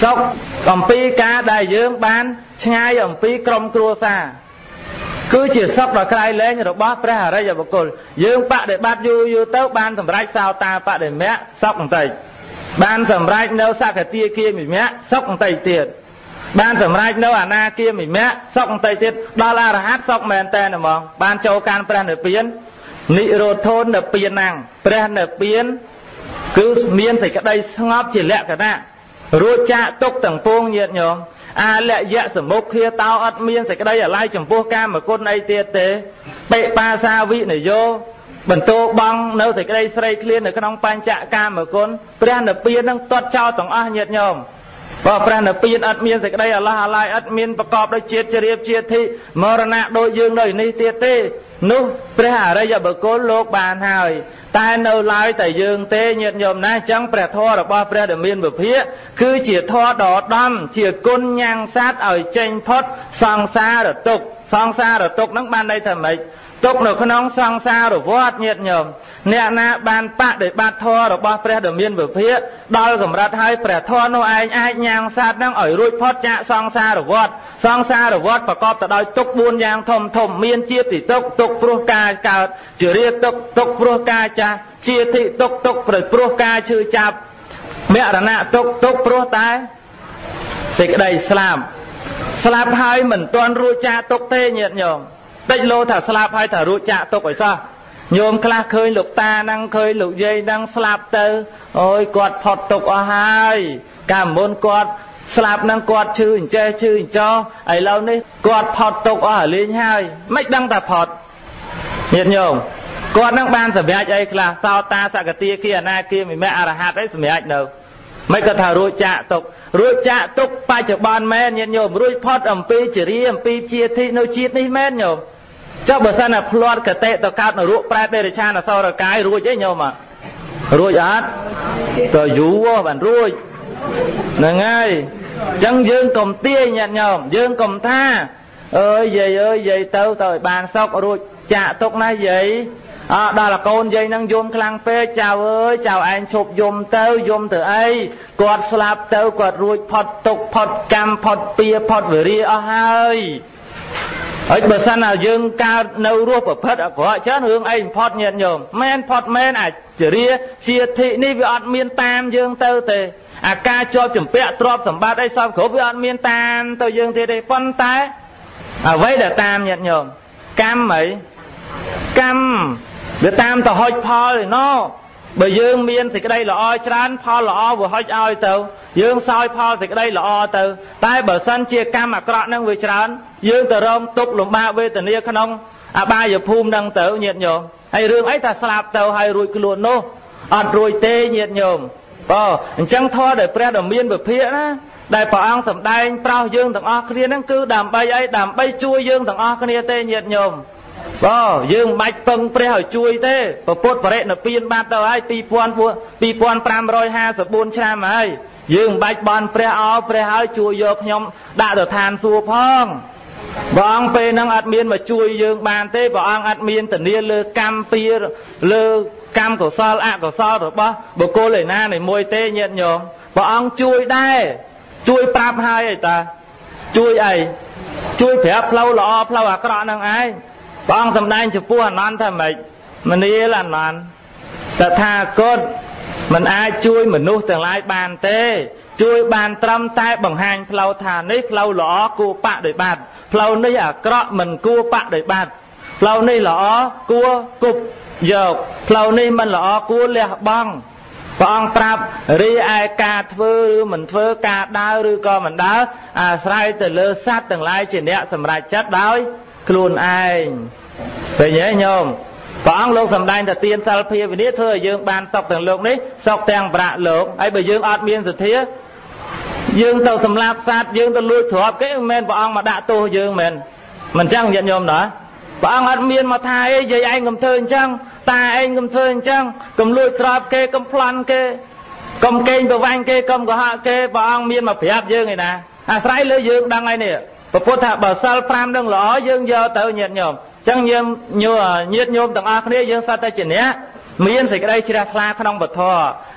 B: សុខអំពីការដែលយើងបានឆ្ងាយអំពីក្រុមគ្រួសារគឺជាសុខដ៏ក្រៃលែងរបស់ព្រះអរិយបុគ្គលយើងបដិបត្តិយូរយូរទៅបានសម្រេចសោតាបដិមគ្គសុខបន្តិចបានសម្រេចនៅសក្កទាគាមិមគ្គសុខបន្តិចទៀតបានសម្រេចនៅអនាគាមិមគ្គសុខបន្តិចទៀតដល់អរហត្តសុខមែនតែនហ្មងបានចូលកាន់ព្រះនិព្វាននិរោធោនិព្វានំព្រះនិព្វានគឺមានសេចក្តីស្ងប់ជាលក្ខណៈរួចចាកទុកទាំងពួងញាតិញោមអាលយៈសមុខធាតោអត់មានសេចក្តីអាល័យចំពោះកាមគុណអីទៀតទេបិបាសាវិនយោបន្ទោបងនៅសេចក្តីស្រេកឃ្លាននៅក្នុងបញ្ចកាមគុណព្រះនិព្វាននឹងទាត់ចោលទាំងអស់ញាតិញោមបើព្រះនិព្វានអត់មានសេចក្តីអាឡោះអាល័យអត់មានប្រកបដោយជាតិជ្រាបជាធិមរណៈដូចយើងនៅនេះទៀតទេនោះព្រះអរិយបុគ្គលលោកបានហើយតែនៅឡើយតែយើងទេញាតិញោមណាអញ្ចឹងព្រះធម៌របស់ព្រះដែលមានវិភាកគឺជាធម៌ដ៏ដំជាគុណញ៉ាំងសត្វឲ្យចេញផុតសង្សារទុក្ខសង្សារទុក្ខហ្នឹងបានន័យថាម៉េចទុក្ខនៅក្នុងសង្សារវដ្តញាតិញោមអ្នកណាបានបដិបត្តិធម៌របស់ព្រះដែលមានវិភាកដល់កម្រិតហើយព្រះធម៌នោះឯងអាចញ៉ាំងសត្វហ្នឹងឲ្យរួចផុតចាកសង្សារវដ្តសង្សារវដ្តប្រកបទៅដោយទុក្ខបួនយ៉ាងធំធំមានជាទីទុក្ខទុក្ខព្រោះការកើតជារាទុក្ខទុក្ខព្រោះការចាស់ជាទីទុក្ខទុក្ខព្រោះការឈឺចាប់មរណៈទុក្ខទុក្ខព្រោះតែសេចក្តីស្លាប់ស្លាប់ហើយមិនទាន់រួចចាកទុក្ខទេញាតិញោមតិចលោថាស្លាប់ហើយថារួចចាកទុក្ខឲ្យសោះញោមខ្លះឃើញលោកតាហ្នឹងឃើញលោកយាយហ្នឹងស្លាប់ទៅអូយគាត់ផុតទុក្ខអស់ហើយកាលមុនគាត់ស្លាប់ហ្នឹងគាត់ឈឺអញ្ចេះឈឺអញ្ចោឥឡូវនេះគាត់ផុតទុក្ខអស់លេងហើយមិនដឹងថាផុតញាតិញោមគាត់នឹងបានសម្រេចអីខ្លះសោតាសក្កទាគាអនាគាមិមគ្គអរហត្តអីសម្រេចនៅមិនគាត់ថារួចចាកទុក្ខរួចចាកទុក្ខបច្ចុប្បន្នមែនញាតិញោមរួចផុតអំពីជារាអំពីជាធិនៅជាតិនេះមែនញោមចុះបើសិនណាភ្លាត់កតេទៅកើតនរកប្រែតដេរឆានអសរកាយរួចទេញោមអត់រួចអត់ទៅយូរបានរួចហ្នឹងហើយអញ្ចឹងយើងកុំទាយញាតិញោមយើងកុំថាអើយយាយអើយយាយទៅទៅឲ្យបានសុខរួចចាកទុកណាយាយអើដល់កូនយាយនឹងយំខ្លាំងពេកចៅអើយចៅឯងឈប់យំទៅយំទៅអីគាត់ស្លាប់ទៅគាត់រួចផុតទុកផុតកម្មផុតពៀផុតវេរាអស់ហើយហើយបើសិនណាយើងកើតនៅរស់ប្រព្រឹត្តអក្រក់ច្រើនរឿងអីផុតញាតិញោមមែនផុតមែនអាចរាជាធិនេះវាអត់មានតាមយើងទៅទេអាការជាប់ចម្ពាក់ទ្រព្យសម្បត្តិអីសពគ្រប់វាអត់មានតាមទៅយើងទេទេប៉ុន្តែអ្វីដែលតាមញាតិញោមកម្មអីកម្មវាតាមទៅហុចផលឯណោះបើយើងមានសេចក្តីល្អច្រើនផលល្អវាហុចឲ្យទៅយើងសោយផលសេចក្តីល្អទៅតែបើសិនជាកម្មអាក្រក់នឹងវាច្រើនយើងទៅរងទុក្ខលំបាកវេទនាក្នុងអបាយភូមិនឹងទៅញាតិញោមហើយរឿងអីថាស្លាប់ទៅហើយរួចខ្លួននោះអត់រួចទេញាតិញោមអូអញ្ចឹងធម៌ដែលព្រះដ៏មានវិភាកណាដែលព្រះអង្គសម្ដែងប្រោសយើងទាំងអស់គ្នាហ្នឹងគឺដើម្បីអីដើម្បីជួយយើងទាំងអស់គ្នាទេញាតិញោមបើយើងមិនបាច់ពឹងព្រះឲ្យជួយទេព្រះពុទ្ធបរិនិព្វានបាត់ទៅហើយពីរពាន់ប្រាំរយហាសិបបួនឆ្នាំហើយយើងមិនបាច់បន់ព្រះអោព្រះឲ្យជួយយកខ្ញុំដាក់ទៅឋានសួគ៌ផងព្រះអង្គពេលហ្នឹងអត់មានមកជួយយើងបានទេព្រះអង្គអត់មានធានាលើកម្មពៀលើកម្មកុសលអកុសលរបស់បុគ្គលឯណានៃមួយទេញាតិញោមព្រះអង្គជួយដែរជួយប្រាប់ហើយឯតាជួយអីជួយប្រាប់ផ្លូវល្អផ្លូវអាក្រក់ហ្នឹងឯងព្រះអង្គសម្ដែងចំពោះអនន្តថាម៉េចមនាលអនន្តតថាគតមិនអាចជួយមនុស្សទាំងឡាយបានទេជួយបានត្រឹមតែបង្ហាញផ្លូវថានេះផ្លូវល្អគួរបដិបត្តិផ្លូវនេះអាក្រក់មិនគួរបដិបត្តិផ្លូវនេះល្អគួរគប់យកផ្លូវនេះមិនល្អគួរលះបង់ព្រះអង្គប្រាប់រីឯការធ្វើឬមិនធ្វើការដើរឬក៏មិនដើរអាស្រ័យទៅលើសត្វទាំងឡាយជាអ្នកសម្រេចចិត្តដោយខ្លួនឯងឃើញទេញោមព្រះអង្គលោកសម្ដែងថាទានសិលភាវនាធ្វើឲ្យយើងបានសុខទាំងលោកនេះសុខទាំងប្រាក់លោកហើយបើយើងអត់មានសទ្ធាយើងទៅសម្លាប់សត្វយើងទៅលួចទ្រព្យគេមិនមែនព្រះអង្គមកដាក់ទោសយើងមែនមិនចឹងញាតិញោមណាព្រះអង្គអត់មានមកថាអីយាយឯងកុំធ្វើអញ្ចឹងតាឯងកុំធ្វើអញ្ចឹងកុំលួចទ្រព្យគេកុំប្លន់គេកុំកេងប្រវាញ់គេកុំកុហកគេព្រះអង្គមានមកប្រាប់យើងឯណាអាស្រ័យលើយើងដឹងហើយនេះព្រះពុទ្ធថាបើសិលប្រាំនឹងល្អយើងយកទៅញាតិញោមអញ្ចឹងយើងញោញាតិញោមទាំងអស់គ្នាយើងសត្វតែជាអ្នកមានសេចក្តីជ្រះថ្លាក្នុងពធ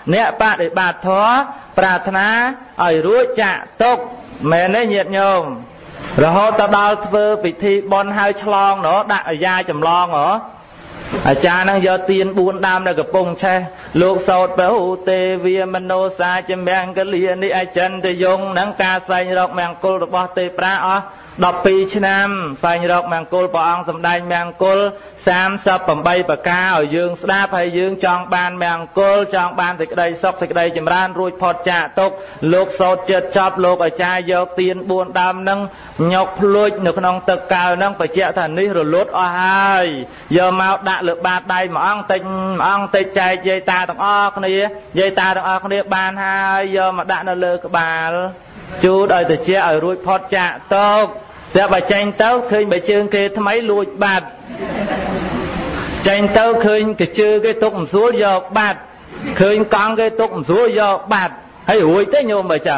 B: អ្នកបដិបត្តិធម៌ប្រាថ្នាឲ្យរួចចាក់ទុកមែនទេញាតិញោមរហូតទៅដល់ធ្វើពិធីបុណ្យហើយឆ្លងណោដាក់អាយ៉ាចម្លងហ៎អាចារ្យហ្នឹងយកទៀនបួនដើមនៅកំពង់ឆេះលោកសោតបើទេវាមនោសាចម្រាំងកលានេះអចិន្ទយងហ្នឹងការស្វែងរកមង្គលរបស់ទេប្រាអស់ដប់ពីរឆ្នាំស្វែងរកមង្គលព្រះអង្គសម្ដែងមង្គលសាមសិបប្រាំប្រការឲ្យយើងស្ដាប់ហើយយើងចង់បានមង្គលចង់បានសេចក្តីសុខសេចក្តីចម្រើនរួចផុតចាកទុក្ខលោកសោតចិត្តចប់លោកអាចារ្យយកទៀនបួនដើមហ្នឹងញកភ្លួចនៅក្នុងទឹកកែវហ្នឹងបញ្ជាក់ថានេះរលត់អស់ហើយយកមកដាក់លើបាតដៃមួយអង្គតិចមួយអង្គតិចចែកយាយតាទាំងអស់គ្នាយាយតាទាំងអស់គ្នាបានហើយយកមកដាក់នៅលើក្បាលជូតឲ្យត្រជាក់ឲ្យរួចផុតចាកទុក្ខស្រាប់តែចេញទៅឃើញបើជើងគេថ្មីលួចបាត់ចេញទៅឃើញកជើគេទុកមិនស្រួលយកបាត់ឃើញកង់គេទុកមិនស្រួលយកបាត់ហើយរួចទេញោមបើចឹង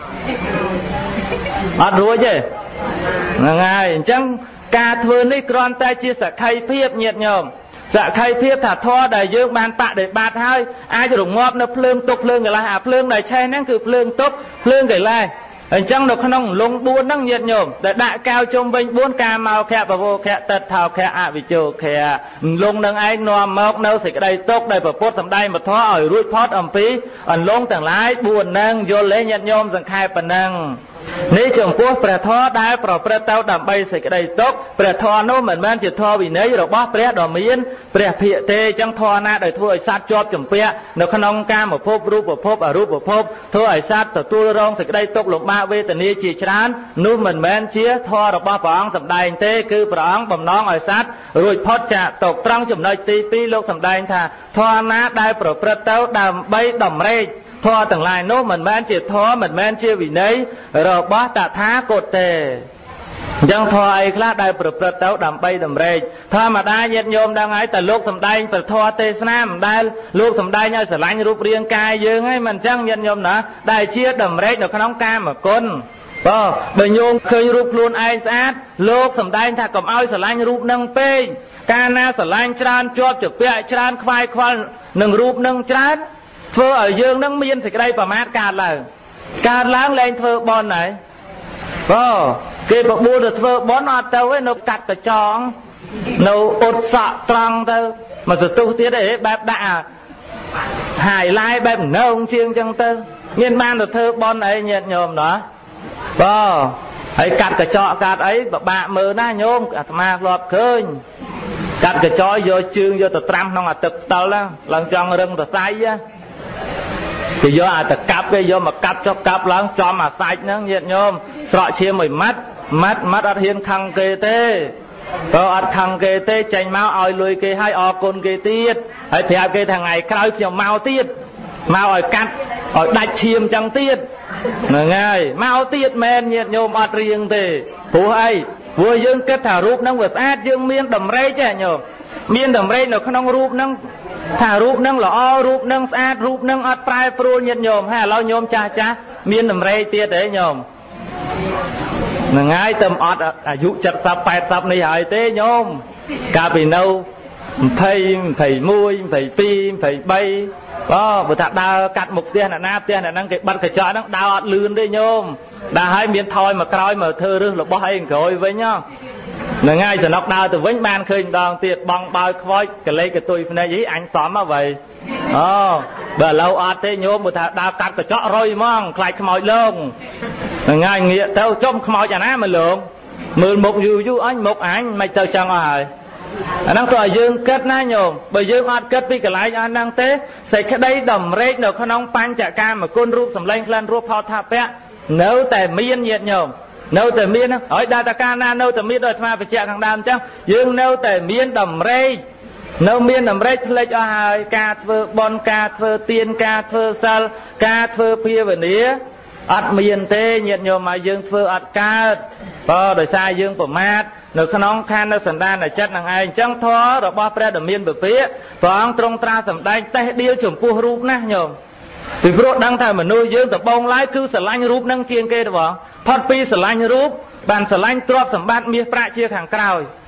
B: អត់រួចទេហ្នឹងហើយអញ្ចឹងការធ្វើនេះគ្រាន់តែជាសក្ខីភាពញាតិញោមសក្ខីភាពថាធម៌ដែលយើងបានបដិបត្តិហើយអាចរងាប់នៅភ្លើងទុកភ្លើងកិលេសអាភ្លើងដែលឆេះហ្នឹងគឺភ្លើងទុកភ្លើងកិលេសអញ្ចឹងនៅក្នុងលងបួនហ្នឹងញាតិញោមដែលដាក់កៅជុំវិញបួនកាមកខៈបវោខៈតិដ្ឋោខៈអវិជោខៈលងនឹងឯងនាំមកនៅសេចក្តីទុក្ខដែលប្រពុតសម្ដែងពធឲ្យរួចផុតអំពីអន្លងទាំងឡាយបួនហ្នឹងយល់ទេញាតិញោមសង្ខេបប៉ុណ្ណឹងនេះចំពោះព្រះធម៌ដែលប្រព្រឹត្តទៅដើម្បីសេចក្តីទុក្ខព្រះធម៌នោះមិនមែនជាធម៌វិន័យរបស់ព្រះដ៏មានព្រះភិក្ខទេអញ្ចឹងធម៌ណាដែលធ្វើឲ្យសត្វជាប់ជំពាក់នៅក្នុងកាមភពរូបភពអរូបភពធ្វើឲ្យសត្វទទួលរងសេចក្តីទុក្ខលំបាកវេទនាជាច្រើននោះមិនមែនជាធម៌របស់ព្រះអង្គសម្ដែងទេគឺព្រះអង្គបំណងឲ្យសត្វរួចផុតចាកទុក្ខត្រង់ចំណុចទីពីរលោកសម្ដែងថាធម៌ណាដែលប្រព្រឹត្តទៅដើម្បីតម្រេចធម៌ទាំងឡាយនោះមិនមែនជាធម៌មិនមែនជាវិន័យរបស់តថាគតទេអញ្ចឹងធម៌អីខ្លះដែលប្រព្រឹត្តទៅដើម្បីតម្រេចធម្មតាញាតិញោមដឹងហើយតែលោកសម្ដែងព្រះធម៌ទេសនាមិនដែលលោកសម្ដែងឲ្យស្រឡាញ់រូបរាងកាយយើងហើយមិនអញ្ចឹងញាតិញោមណាដែលជាតម្រេចនៅក្នុងកាមគុណបើបើញោមឃើញរូបខ្លួនឯងស្អាតលោកសម្ដែងថាកុំឲ្យស្រឡាញ់រូបនឹងពេកកាលណាស្រឡាញ់ច្រើនជាប់ជាពាក់ច្រើនខ្វាយខ្វល់នឹងរូបនឹងច្រើនធ្វើឲ្យយើងនឹងមានសេចក្តីប្រមាទកើតឡើងកើតឡើងលែងធ្វើបន់ហើយអូគេបបួលទៅធ្វើបន់អត់ទៅឯនៅកាត់កញ្ចងនៅអ៊ុតសក់ត្រង់ទៅមកសទុះទៀតឯងបែបដាក់ហាយឡាយបែបណងជាងចឹងទៅមានបានទៅធ្វើបន់អីញាតិញោមណោះបើហើយកាត់កញ្ចក់កាត់អីពិបាកមើលណាញោមអាត្មាធ្លាប់ឃើញកាត់កញ្ចក់យកជើងយកទៅត្រាំក្នុងអាទឹកផ្តិលឡើងចង់រឹងទៅស្អីគេយកអាតកាប់គេយកមកកាប់ចុះកាប់ឡើងចំអាសាច់ហ្នឹងញាតិញោមស្រក់ឈាមមួយម៉ាត់ម៉ាត់ម៉ាត់អត់ហ៊ានខឹងគេទេបើអត់ខឹងគេទេចេញមកឲ្យលុយគេឲ្យអរគុណគេទៀតហើយប្រាប់គេថាថ្ងៃក្រោយខ្ញុំមកទៀតមកឲ្យកាត់ឲ្យដាច់ឈាមចឹងទៀតហ្នឹងហើយមកទៀតមែនញាតិញោមអត់រៀងទេព្រោះអីព្រោះយើងគិតថារូបហ្នឹងវាស្អាតយើងមានតម្រេចទេញោមមានតម្រេចនៅក្នុងរូបហ្នឹងថារូបហ្នឹងល្អរូបហ្នឹងស្អាតរូបហ្នឹងអត់ប្រែប្រួលញាតិញោមហើយឥឡូវញោមចាស់ចាស់មានតម្រេចទៀតទេញោមហ្នឹងហើយតែអត់អាយុเจ็ดสิบ แปดสิบនេះហើយទេញោមកាលពីនៅยี่สิบ ยี่สิบเอ็ด ยี่สิบสอง ยี่สิบสามអូបើថាដើរកាត់មុខផ្ទះអ្នកណាផ្ទះអ្នកហ្នឹងគេបិទកញ្ចក់ហ្នឹងដើរអត់លឿនទេញោមដើរហើយមានថយមកក្រោយមកធ្វើរឹសរបស់អីក្រោយវិញហ៎ហ្នឹងហើយសំណុកដើរទៅវិញបានឃើញម្ដងទៀតបងបោយខ្វោចកលេសកតុយភ្នែកអីអញសំអ្វីអូបើឥឡូវអត់ទេញោមបើថាដើរកាត់កញ្ចក់រុយហ្មងខ្លាចខ្មោចលងហ្នឹងហើយងាកទៅចំខ្មោចអាណាមកលងមើលមុខយូរយូរអញមុខអញមិនទៅចឹងអស់ហើយអាហ្នឹងទៅឲ្យយើងគិតណាញោមបើយើងអត់គិតពីកន្លែងអស់ហ្នឹងទេសេចក្តីតម្រេចនៅក្នុងបញ្ចកាមគុណរូបសម្លេងក្លិនរសផោថាពៈនៅតែមានញាតិញោមនៅតែមានហើយដល់តែកាលណានៅតែមានដោយអាត្មាបញ្ជាក់ខាងដើមអញ្ចឹងយើងនៅតែមានតម្រេចនៅមានតម្រេចផ្លេចអស់ហើយការធ្វើបុណ្យការធ្វើទានការធ្វើសិលការធ្វើភាវនាអត់មានទេញាតិញោមមកយើងធ្វើអត់កើតបើដោយសារយើងប្រមាទនៅក្នុងខណ្ឌនៅសន្តានចិត្តនឹងឯងអញ្ចឹងធម៌របស់ព្រះដ៏មានពពាកព្រះអង្គទ្រង់ត្រាសម្ដែងតេះដៀលចំពោះរូបណាស់ញោមពីព្រោះដឹងថាមនុស្សយើងដំបងឡើយគឺស្រឡាញ់រូបនឹងជាងគេទេបងផុតពីស្រឡាញ់រូបបានស្រឡាញ់ទ្រព្យសម្បត្តិមាសប្រាក់ជាខាងក្រោយ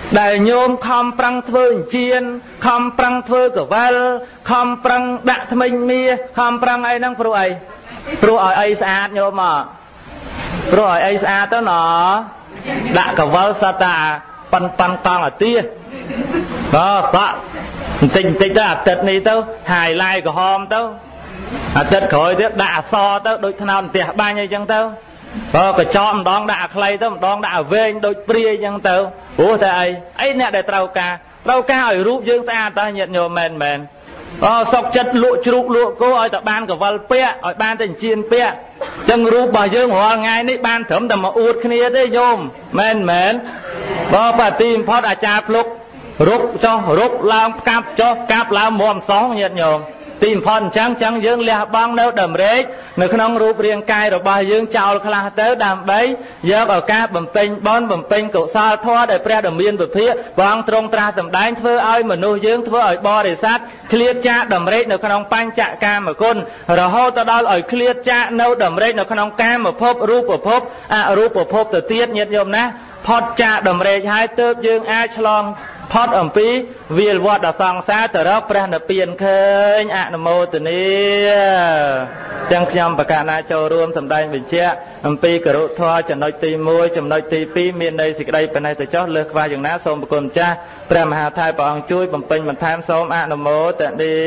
B: ដែលញោមខំប្រឹងធ្វើអញ្ជៀនខំប្រឹងធ្វើកវលខំប្រឹងដាក់ថ្មិញមាខំប្រឹងអីហ្នឹងព្រោះអីព្រោះឲ្យអីស្អាតញោមមកព្រោះឲ្យអីស្អាតទៅណដាក់កវលសតាប៉ាន់ប៉ាន់តង់អាទាក៏បកបន្តិចបន្តិចទៅអាទិត្យនេះទៅហាយឡាយក្រហមទៅអាទិត្យក្រោយទៀតដាក់អសទៅដូចថ្នោតផ្ទះបាញ់អីចឹងទៅក៏កញ្ចក់ម្ដងដាក់អាខ្លីទៅម្ដងដាក់អាវែងដូចព្រាយចឹងទៅព្រោះតែអីអីអ្នកដែលត្រូវការត្រូវការឲ្យរូបយើងស្អាតតើញាតិញោមមែនមែនអូសុកចិត្តលក់ជ្រូកលក់គោឲ្យតែបានកវលពាក់ឲ្យបានតែជៀនពាក់ចឹងរូបរបស់យើងរាល់ថ្ងៃនេះបានត្រឹមតែមកអួតគ្នាទេញោមមែនមែនបើបទីបំផុតអាចារ្យភ្លុករុកចុះរុកឡើងផ្កាប់ចុះផ្កាប់ឡើងមុំសងញាតិញោមទីបំផុតអញ្ចឹងចឹងយើងលះបង់នៅដំរែកនៅក្នុងរូបរាងកាយរបស់យើងចោលខ្លះទៅដើម្បីយកឱកាសបំពេញបុណ្យបំពេញកុសលធម៌ដែលព្រះដ៏មានពភាព្រះអង្គទ្រង់ត្រាស់សម្ដែងធ្វើឲ្យមនុស្សយើងធ្វើឲ្យបរិស័ទឃ្លាតចាកដំរែកនៅក្នុងបញ្ចកាមគុណរហូតទៅដល់ឲ្យឃ្លាតចាកនៅដំរែកនៅក្នុងកាមភពរូបភពអរូបភពទៅទៀតញាតិញោមណាផុតចាកដំរែកហើយទើបយើងអាចឆ្លងផុតអំពីវាលវត្តដ៏សង្សារទៅរកព្រះនិព្វានឃើញអនុមោទនាទាំងខ្ញុំបកណាចូលរួមសម្ដែងបញ្ជាក់អំពីគរុធម៌ចំណុចទីមួយចំណុចទីពីរមានន័យសេចក្តីប៉ុណ្ណេះទៅចុះលើសខ្វះយ៉ាងណាសូមប្រគុណម្ចាស់ព្រះមហាថៃព្រះអង្គជួយបំពេញបន្ថែមសូមអនុមោទនា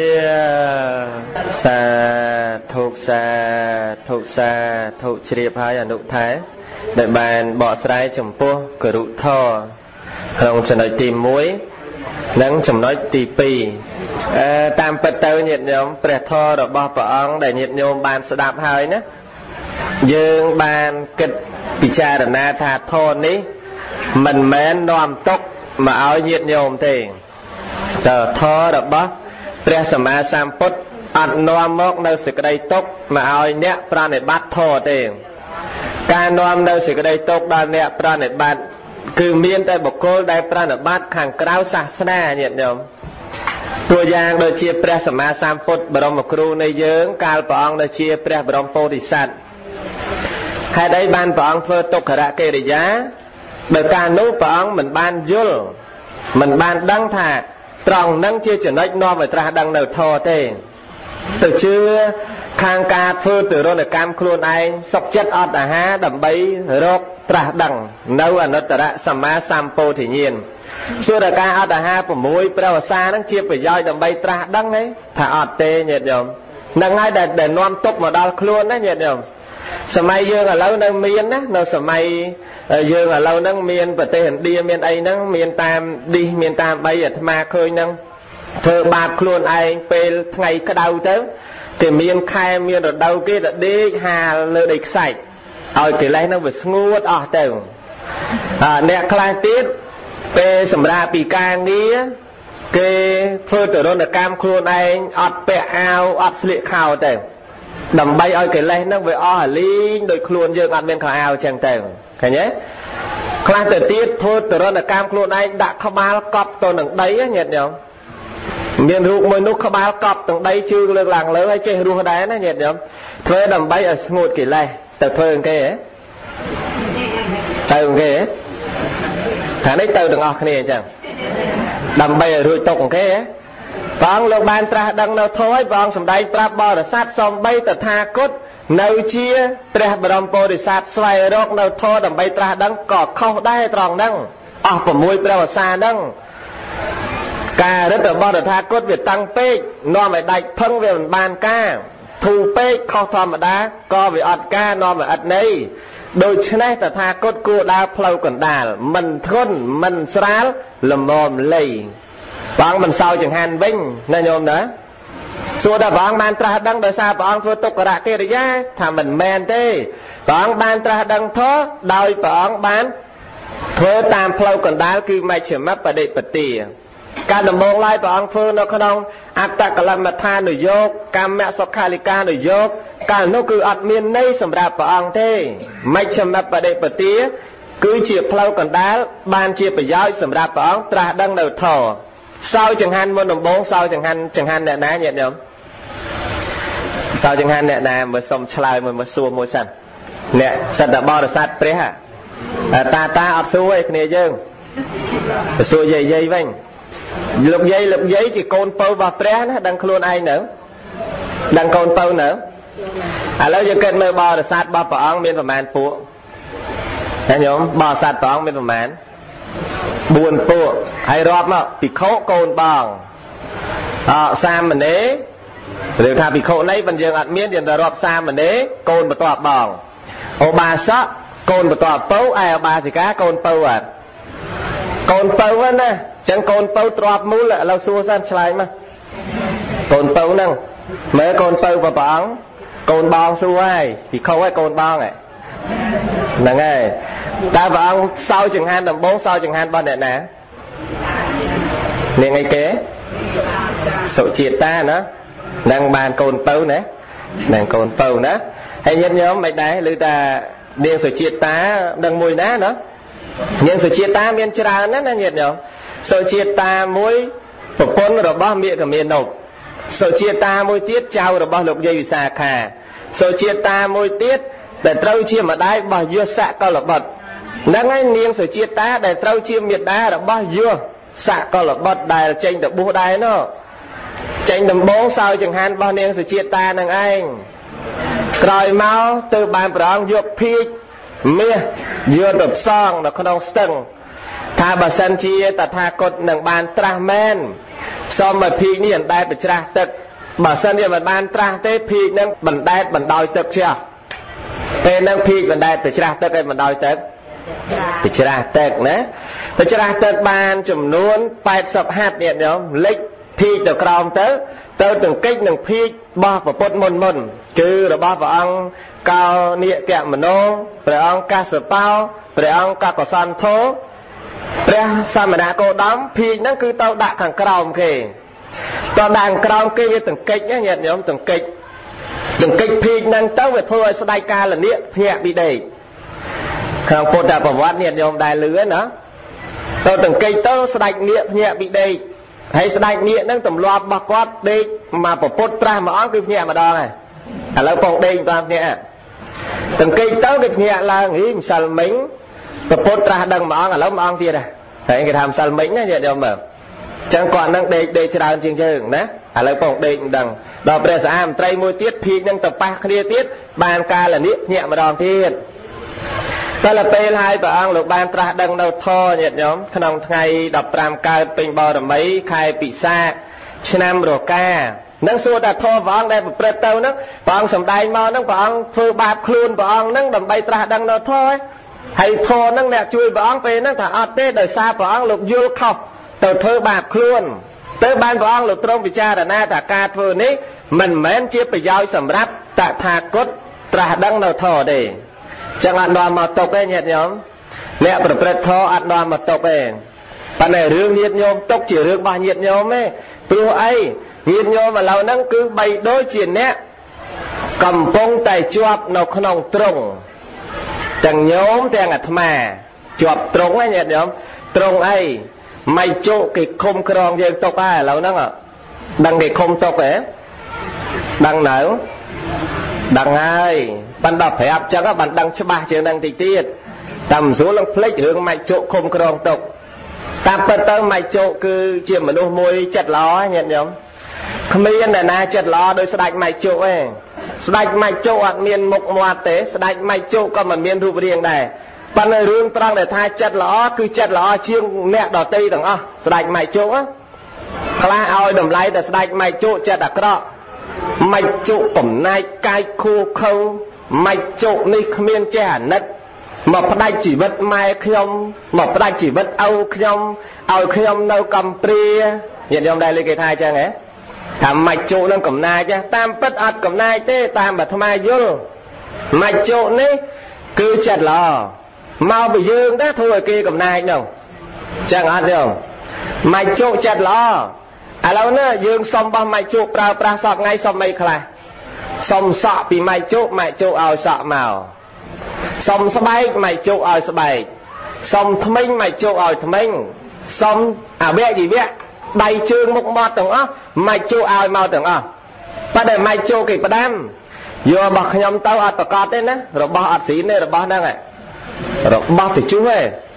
A: សាធុសាធុសាធុជ្រាបហើយអនុថែដែលបានបកស្រាយចំពោះគរុធម៌ក្នុងចំណុចទីមួយនិងចំណុចទីពីរអឺតាមពិតទៅញាតិញោមព្រះធម៌របស់ព្រះអង្គដែលញាតិញោមបានស្ដាប់ហើយណាយើងបានគិតពិចារណាថាធម៌នេះមិនមែននាំទុកមកឲ្យញាតិញោមទេតើធម៌របស់ព្រះសម្មាសម្ពុទ្ធអត់នាំមកនៅសេចក្តីទុកមកឲ្យអ្នកប្រណិប័តធម៌ទេការនាំនៅសេចក្តីទុកដល់អ្នកប្រណិប័តគឺមានតែបុគ្គលដែលប្រណិប័តខាងក្រៅសាសនាញាតិញោមតួយ៉ាងដូចជាព្រះសម្មាសម្ពុទ្ធបរមគ្រូនៃយើងកាលព្រះអង្គនៅជាព្រះបរមពោធិសត្វហេតុអីបានព្រះអង្គធ្វើទុក្ខរកិរិយាដោយការនោះព្រះអង្គមិនបានយល់មិនបានដឹងថាត្រង់នឹងជាចំណុចនាំឲ្យត្រាស់ដឹងនៅធម៌ទេទៅជឿខាងការធ្វើទរណកម្មខ្លួនឯងសុខចិត្តអត់អាហារដើម្បីរកត្រាស់ដឹងនៅអនុត្តរសម្មាសម្ពោធិញ្ញាណសួរតែការអត់អាហារ៦ព្រះវស្សាហ្នឹងជាប្រយោជន៍ដើម្បីត្រាស់ដឹងទេថាអត់ទេញាតិញោមហ្នឹងហើយដែលដែលនាំទុកមកដល់ខ្លួនណាញាតិញោមសម័យយើងឥឡូវនៅមានណានៅសម័យយើងឥឡូវហ្នឹងមានប្រទេសឥណ្ឌាមានអីហ្នឹងមានតាមឌីសមានតាមបីអាត្មាឃើញហ្នឹងធ្វើបាបខ្លួនឯងពេលថ្ងៃក្តៅទៅគេមានខែមានរដូវគេទៅដេកហាលលើដីខ្សាច់ឲ្យកិលេសហ្នឹងវាស្ងួតអស់ទៅអ្នកខ្លះទៀតពេលសម្រាប់ពីការងារគេធ្វើទរណកម្មខ្លួនឯងអត់ពាក់អាវអត់ស្លៀកខោទៅដើម្បីឲ្យកិលេសហ្នឹងវាអស់អាលីងដោយខ្លួនយើងអត់មានខោអាវអញ្ចឹងទៅឃើញទេខ្លះទៅទៀតធ្វើទរណកម្មខ្លួនឯងដាក់ក្បាលកប់ទៅនឹងដីញាតិញោមមានរូបមួយនោះក្បាលកប់ទាំងដីជើងលើកឡើងលើហើយចេះរស់ដែរណាញាតិញោមធ្វើដើម្បីឲ្យស្ងួតកិលេសទៅធ្វើគេហ៎ទៅគេហ៎ថានេះទៅទាំងអស់គ្នាអញ្ចឹងដើម្បីឲ្យរួចទុកគេហ៎ព្រះអង្គលោកបានត្រាស់ដឹងនៅធម៌ហើយព្រះអង្គសម្ដែងប្រាប់បរិស័ទសំបីតថាគតនៅជាព្រះបរមពុរិស័ទស្វែងរកនៅធម៌ដើម្បីត្រាស់ដឹងក៏ខុសដែរត្រង់ហ្នឹងអស់៦ព្រះវស្សាហ្នឹងការរឹតរបស់តថាគតវាតាំងពេកនាំឲ្យដាច់ផឹងវាមិនបានការធូរពេកខុសធម្មតាក៏វាអត់ការនាំឲ្យអត់ន័យដូច្នេះតថាគតគួរដើរផ្លូវកណ្ដាលមិនធន់មិនស្រាលល្មមលៃព្រះអង្គមិនសោយចង្ហាន់វិញណាញោមណាសួរថាព្រះអង្គបានត្រាស់ដឹងដោយសារព្រះអង្គធ្វើទុក្ខរកិរិយាថាមិនមែនទេព្រះអង្គបានត្រាស់ដឹងធម៌ដោយព្រះអង្គបានធ្វើតាមផ្លូវកណ្ដាលគឺមជ្ឈិមបដិបទាការដំណងឡើយព្រះអង្គធ្វើនៅក្នុងអត្តកលមដ្ឋានុយោគកម្មសុខាលិកានុយោគកាលនោះគឺអត់មានន័យសម្រាប់ព្រះអង្គទេមជ្ឈិមបដិបទាគឺជាផ្លូវកណ្ដាលបានជាប្រយោជន៍សម្រាប់ព្រះអង្គត្រាស់ដឹងនៅធម៌សោយចង្ហាន់មុនដំបូងសោយចង្ហាន់ចង្ហាន់អ្នកណាញាតិញោមសោយចង្ហាន់អ្នកណាមើលសុំឆ្លើយមួយមើលសួរមួយសិនអ្នកសិទ្ធិបរិស័ទព្រះតាតាអត់សួរឯគ្នាយើងសួរយាយយាយវិញលោកយាយលោកយាយជាកូនពៅរបស់ព្រះណាដឹងខ្លួនឯងនៅដឹងកូនពៅនៅឥឡូវយើងគិតមើលបរិស័ទរបស់ព្រះអង្គមានប្រមាណពួកណាញោមបរិស័ទព្រះអង្គមានប្រមាណបួនពួកហើយរាប់មកភិក្ខុកូនបងអសាមណេរឬថាភិក្ខុនេះបើយើងអត់មានយើងទៅរាប់សាមណេរកូនបន្ទាប់បងឧបាសកកូនបន្ទាប់ពៅឯឧបាសិកាកូនពៅអត់កូនពៅណាអញ្ចឹងកូនពៅទ្រាប់មូលឥឡូវសួរសិនឆ្លើយមកកូនពៅហ្នឹងមើលកូនពៅព្រះអង្គកូនបងសួរហើយភិក្ខុហើយកូនបងហ្នឹងហើយតើព្រះអង្គសោចង្ហាន់ដំបងសោចង្ហាន់របស់អ្នកណានាងអីគេសុជាតាណានឹងបានកូនពៅណានឹងកូនពៅណាហើយញាតិញោមមិនដែរឮថានាងសុជាតាដឹងមួយណាណានាងសុជាតាមានច្រើនណាស់ណាញាតិញោមសុជាតាមួយប្រពន្ធរបស់មេកមានុបសុជាតាមួយទៀតចៅរបស់លោកយាយវិសាខាសុជាតាមួយទៀតដែលត្រូវជាម្ដាយរបស់យសកលបុត្រហ្នឹងហើយនាងសុជាតាដែលត្រូវជាមេដារបស់យសកលបុត្រដែលចេញទៅបួសដែរនោះចេញដំបងសោយចង្ហាន់របស់នាងសុជាតានឹងឯងក្រោយមកទៅបានព្រះអង្គយកភៀកមាសយកទៅផ្សងនៅក្នុងស្ទឹងថាបើសិនជាតថាគតនឹងបានត្រាស់មែនសូមឲ្យភៀកនេះអណ្ដែតទៅច្រាស់ទឹកបើសិនជាមិនបានត្រាស់ទេភៀកនឹងបណ្ដែតបណ្ដោយទឹកចុះពេលនឹងភៀកបណ្ដែតទៅច្រាស់ទឹកឲ្យបណ្ដោយទឹកទៅច្រាស់ទឹកណាទៅច្រាស់ទឹកបានចំនួនแปดสิบហាត់នេះញោមលិចភៀកទៅក្រោមទៅទៅទង្គិចនឹងភៀករបស់ព្រះពុទ្ធមុនមុនគឺរបស់ព្រះអង្គកោនិកមនោព្រះអង្គកាសបោព្រះអង្គកកសន្ធោព្រះសមណគោតមភៀកហ្នឹងគឺទៅដាក់ខាងក្រោមគេតើដាក់ខាងក្រោមគេវាទង្គិចណាញាតិញោមទង្គិចទង្គិចភៀកហ្នឹងទៅវាធ្វើឲ្យស្ដេចកាលនិកភ្ញាក់ពីដេកខាងពុទ្ធប្រវត្តិញាតិញោមដែលលឺណាទៅទង្គិចទៅស្ដេចនិកភ្ញាក់ពីដេកហើយស្ដេចនាគហ្នឹងទម្លាប់របស់គាត់ដេកមកប្រពុតត្រាស់មួយអង្គគឺភ្ញាក់ម្ដងហើយឥឡូវពងដេកតាមភ្ញាក់ទង្គិចទៅគេភ្ញាក់ឡើងហីម្សិលមិញប្រពុតត្រាស់ដឹងមួយអង្គឥឡូវមួយអង្គទៀតហើយគេថាម្សិលមិញណាញាតិញោមមើលអញ្ចឹងគាត់ហ្នឹងដេកដេកច្រើនជាងយើងណាឥឡូវពងដេកមិនដឹងដល់ព្រះសាមត្រីមួយទៀតភៀកហ្នឹងទៅប៉ះគ្នាទៀតបានកាលនិកភ្ញាក់ម្ដងទៀតតែលពេលហើយព្រះអង្គលោកបានត្រាស់ដឹងនៅធរញាតិញោមក្នុងថ្ងៃដប់ប្រាំកើតពេញបរមីខែពិសាខឆ្នាំរកានឹងសួរថាធរព្រះអង្គដែលប្រព្រឹត្តទៅហ្នឹងព្រះអង្គសម្ដែងមកហ្នឹងព្រះអង្គធ្វើបាបខ្លួនព្រះអង្គហ្នឹងដើម្បីត្រាស់ដឹងនៅធរហើយធរហ្នឹងអ្នកជួយព្រះអង្គពេលហ្នឹងថាអត់ទេដោយសារព្រះអង្គលោកយល់ខុសទៅធ្វើបាបខ្លួនទៅបានព្រះអង្គលោកទ្រង់ពិចារណាថាការធ្វើនេះមិនមែនជាប្រយោជន៍សម្រាប់តថាគតត្រាស់ដឹងនៅធរទេចឹងអត់នាំមកຕົកទេញាតិញោមអ្នកប្រព្រឹត្តធម៌អត់នាំមកຕົកទេប៉ុន្តែរឿងញាតិញោមຕົកជារឿងរបស់ញាតិញោមទេព្រោះអីញាតិញោមឥឡូវហ្នឹងគឺបីដូចជាអ្នកកំពុងតែជាប់នៅក្នុងទ្រុងទាំងញោមទាំងអាត្មាជាប់ទ្រុងណាញាតិញោមទ្រុងអីម៉ៃជោគេឃុំក្រងយើងຕົកហើយឥឡូវហ្នឹងដឹងគេឃុំຕົកទេដឹងនៅដឹងហើយបានដល់ប្រាប់ចឹងបានដឹងច្បាស់ជាងនឹងតិចទៀតតាមមិនស្រួលនឹងភ្លេចរឿងម៉ាច់ជោឃុំក្រងຕົកតាមពិតទៅម៉ាច់ជោគឺជាមនុស្សមួយចិត្តល្អញាតិញោមគ្មានអ្នកណាចិត្តល្អដោយស្ដេចម៉ាច់ជោទេស្ដេចម៉ាច់ជោអត់មានមុខមាត់ទេស្ដេចម៉ាច់ជោក៏មិនមានរូបរាងដែរប៉ុន្តែរឿងត្រង់ដែលថាចិត្តល្អគឺចិត្តល្អជាងអ្នកដទៃទាំងអស់ស្ដេចម៉ាច់ជោខ្លះឲ្យតម្លៃតែស្ដេចម៉ាច់ជោចិត្តអាក្រក់ម៉ាច់ជោបំណាច់កាយខួខើម៉ាច់ជោនេះគ្មានចេះអាណិតមកផ្ដាច់ជីវិតម៉ែខ្ញុំមកផ្ដាច់ជីវិតឪខ្ញុំឲ្យខ្ញុំនៅកំព្រាញាតិញោមដែរលើគេថាអញ្ចឹងហ៎ថាម៉ាច់ជោនឹងកំណាចតាមពិតអត់កំណាចទេតាមអាត្មាយល់ម៉ាច់ជោនេះគឺចិត្តល្អមកពីយើងដែរធ្វើឲ្យគេកំណាចនោះអញ្ចឹងអត់ទេម៉ាច់ជោចិត្តល្អឥឡូវនេះយើងសុំបោះម៉ាច់ជោប្រើប្រាស់សក់ថ្ងៃសុំអីខ្លះសុំសក់ពីម៉ាច់ជោម៉ាច់ជោឲ្យសក់មកសុំស្បែកម៉ាច់ជោឲ្យស្បែកសុំថ្មិញម៉ាច់ជោឲ្យថ្មិញសុំអវយវៈដៃជើងមុខមាត់ទាំងអស់ម៉ាច់ជោឲ្យមកទាំងអស់ប៉ុន្តែម៉ាច់ជោគេផ្ដាំយករបស់ខ្ញុំទៅអត់ប្រកាសទេណារបស់អត់ស៊ីនទេរបស់ហ្នឹងរបស់ទៅជួសទេ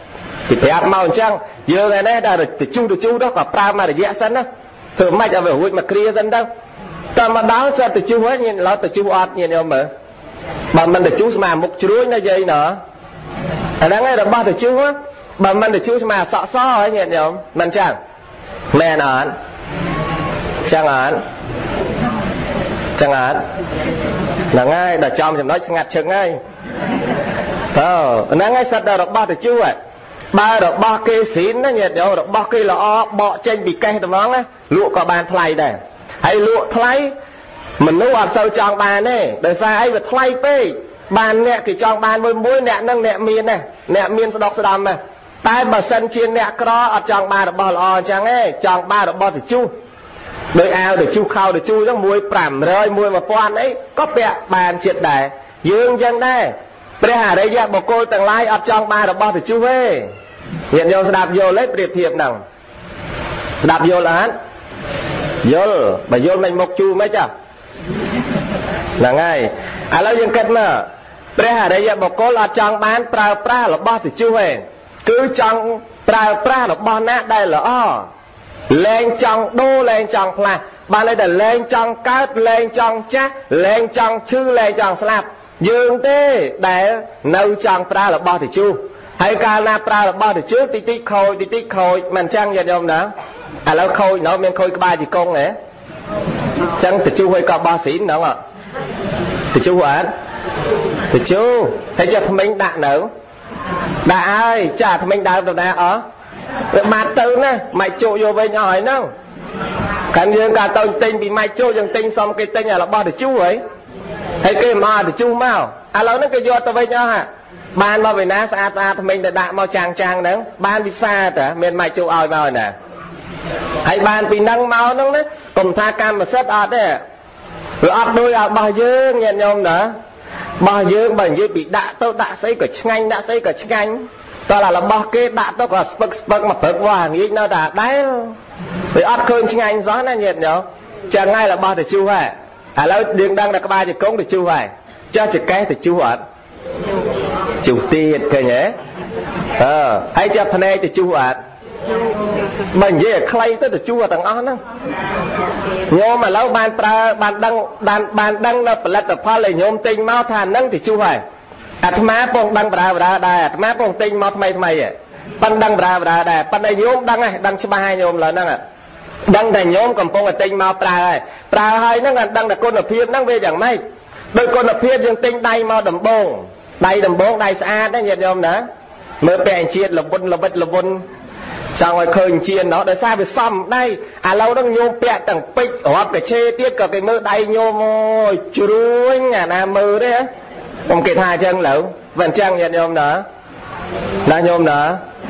A: ពីប្រាប់មកអញ្ចឹងយើងឯនេះដល់ទៅជូទៅជូទៅក៏ប្រើមករយៈសិនណាធ្វើម៉េចឲ្យវារួចមកគ្រាសិនទៅតើមកដល់សិតទៅជូហើយញៀនឡើយទៅជូអត់ញៀនយកមើលបើមិនទៅជូស្មាមុខជ្រួញណាយាយណ៎អាហ្នឹងឯងរបស់ទៅជូបើមិនទៅជូស្មាសក់សហើយញៀនយកមិនចឹងមែនអត់ចឹងអត់ចឹងអត់ហ្នឹងហើយដល់ចំចំណុចស្ងាត់ឈឹងហើយតើហ្នឹងហើយសិតដល់របស់ទៅជូហ៎បើរបស់គេស៊ីនណាញាតិញោមរបស់គេល្អបកចេញពីកេះត្មងណាលក់ក៏បានថ្លៃដែរហើយលក់ថ្លៃមនុស្សអត់សូវចង់បានទេដោយសារអីវាថ្លៃពេកបានអ្នកគេចង់បានមួយមួយអ្នកហ្នឹងអ្នកមានណាអ្នកមានស្ដុកស្ដំណាតែបើសិនជាអ្នកក្រអត់ចង់បានរបស់ល្អអញ្ចឹងទេចង់បានរបស់ទៅជុះដោយអាវទៅជុះខោទៅជុះអញ្ចឹងមួយប្រាំរយមួយមួយពាន់អីក៏ពាក់បានចិត្តដែរយើងអញ្ចឹងដែរព្រះអរិយបុគ្គលទាំងឡាយអត់ចង់បានរបស់ទៅជុះទេញាតិញោមស្ដាប់យល់ទេប្រៀបធៀបហ្នឹងស្ដាប់យល់អត់យល់បើយល់មិនមកជូរមិនចាហ្នឹងហើយឥឡូវយើងគិតមើលព្រះអរិយបុគ្គលអត់ចង់បានប្រើប្រាស់របស់ទៅជុះទេគឺចង់ប្រើប្រាស់របស់ណាដែលល្អលែងចង់ដូរលែងចង់ផ្លាស់បានន័យថាលែងចង់កើតលែងចង់ចាស់លែងចង់ឈឺលែងចង់ស្លាប់យើងទេដែលនៅចង់ប្រើរបស់ទៅជុះហើយកាលណាប្រើរបស់ទៅជុះតិចតិចខូចតិចតិចខូចមិនចឹងញាតិញោមណាឥឡូវខូចណោមានខូចក្បាលជង្គង់ហ៎ចឹងទៅជុះឲ្យក៏បោះស៊ីនហ្នឹងទៅជុះអត់ទៅជុះហើយចាថ្មិញដាក់នៅដាក់ហើយចាថ្មិញដើមទៅណាអស់វាបាត់ទៅណាម៉ាច់ជក់យកវិញអស់ហើយហ្នឹងកាន់យើងកាលទៅទិញពីម៉ាច់ជក់យើងទិញសំគេទិញរបស់ទៅជុះហើយហើយគេមកទៅជុះមកឥឡូវហ្នឹងគេយកទៅវិញអស់ហ่ะបានមកវិញណាស្អាតស្អាតថ្មិញទៅដាក់មកចាំងចាំងហ្នឹងបានពីផ្សារតើមានម៉ាច់ជក់ឲ្យមកណាហើយបានពីហ្នឹងមកហ្នឹងណាកុំថាកម្មសិទ្ធិអត់ទេវាអត់ដូចរបស់យើងញាតិញោមណារបស់យើងបើនិយាយពីដាក់ទៅដាក់ស្អីក៏ឆ្ងាញ់ដាក់ស្អីក៏ឆ្ងាញ់តើរបស់គេដាក់ទៅក៏ស្ពឹកស្ពឹកមកព្រឹកវ៉ាងាយនៅតែដែលវាអត់ឃើញឆ្ងាញ់សោះណាញាតិញោមចឹងហើយរបស់ទៅជុះហើយឥឡូវយើងដឹងតែក្បាលជង្គង់ទៅជុះហើយចុះចកេះទៅជុះអត់ជុះទៀតឃើញទេអឺហើយចាប់ភ្នែកទៅជុះអត់បើនិយាយឲ្យខ្លីទៅទៅជុះទាំងអស់ហ្នឹងញោមឥឡូវបានប្រើបានដឹងបានបានដឹងនៅផលិតផលដែលញោមទិញមកថាហ្នឹងទៅជុះហើយអាត្មាពងដឹងប្រាប្រាដែរអាត្មាពងទិញមកថ្មីថ្មីប៉ុណ្ណឹងប្រាប្រាដែរប៉ុន្តែញោមដឹងហើយដឹងច្បាស់ហើយញោមឡើយហ្នឹងដឹងតែញោមកំពុងតែទិញមកប្រើហើយប្រើហើយហ្នឹងក៏ដឹងតែគុណភាពហ្នឹងវាយ៉ាងម៉េចដោយគុណភាពយើងទិញដៃមកដំបងដៃដំបងដៃស្អាតណាញាតិញោមណាមើលពាក់ជាតិលបុនលវិតលបុនចង់ឲ្យឃើញជាណោះដោយសារវាសំដៃឥឡូវហ្នឹងញោមពាក់ទាំងពេជ្ររាប់កាឆេទៀតក៏គេមើលដៃញោមអូយជ្រួញអាណាមើលទេខ្ញុំគេថាអញ្ចឹងឡូវវាអញ្ចឹងញាតិញោមណាណាញោមណា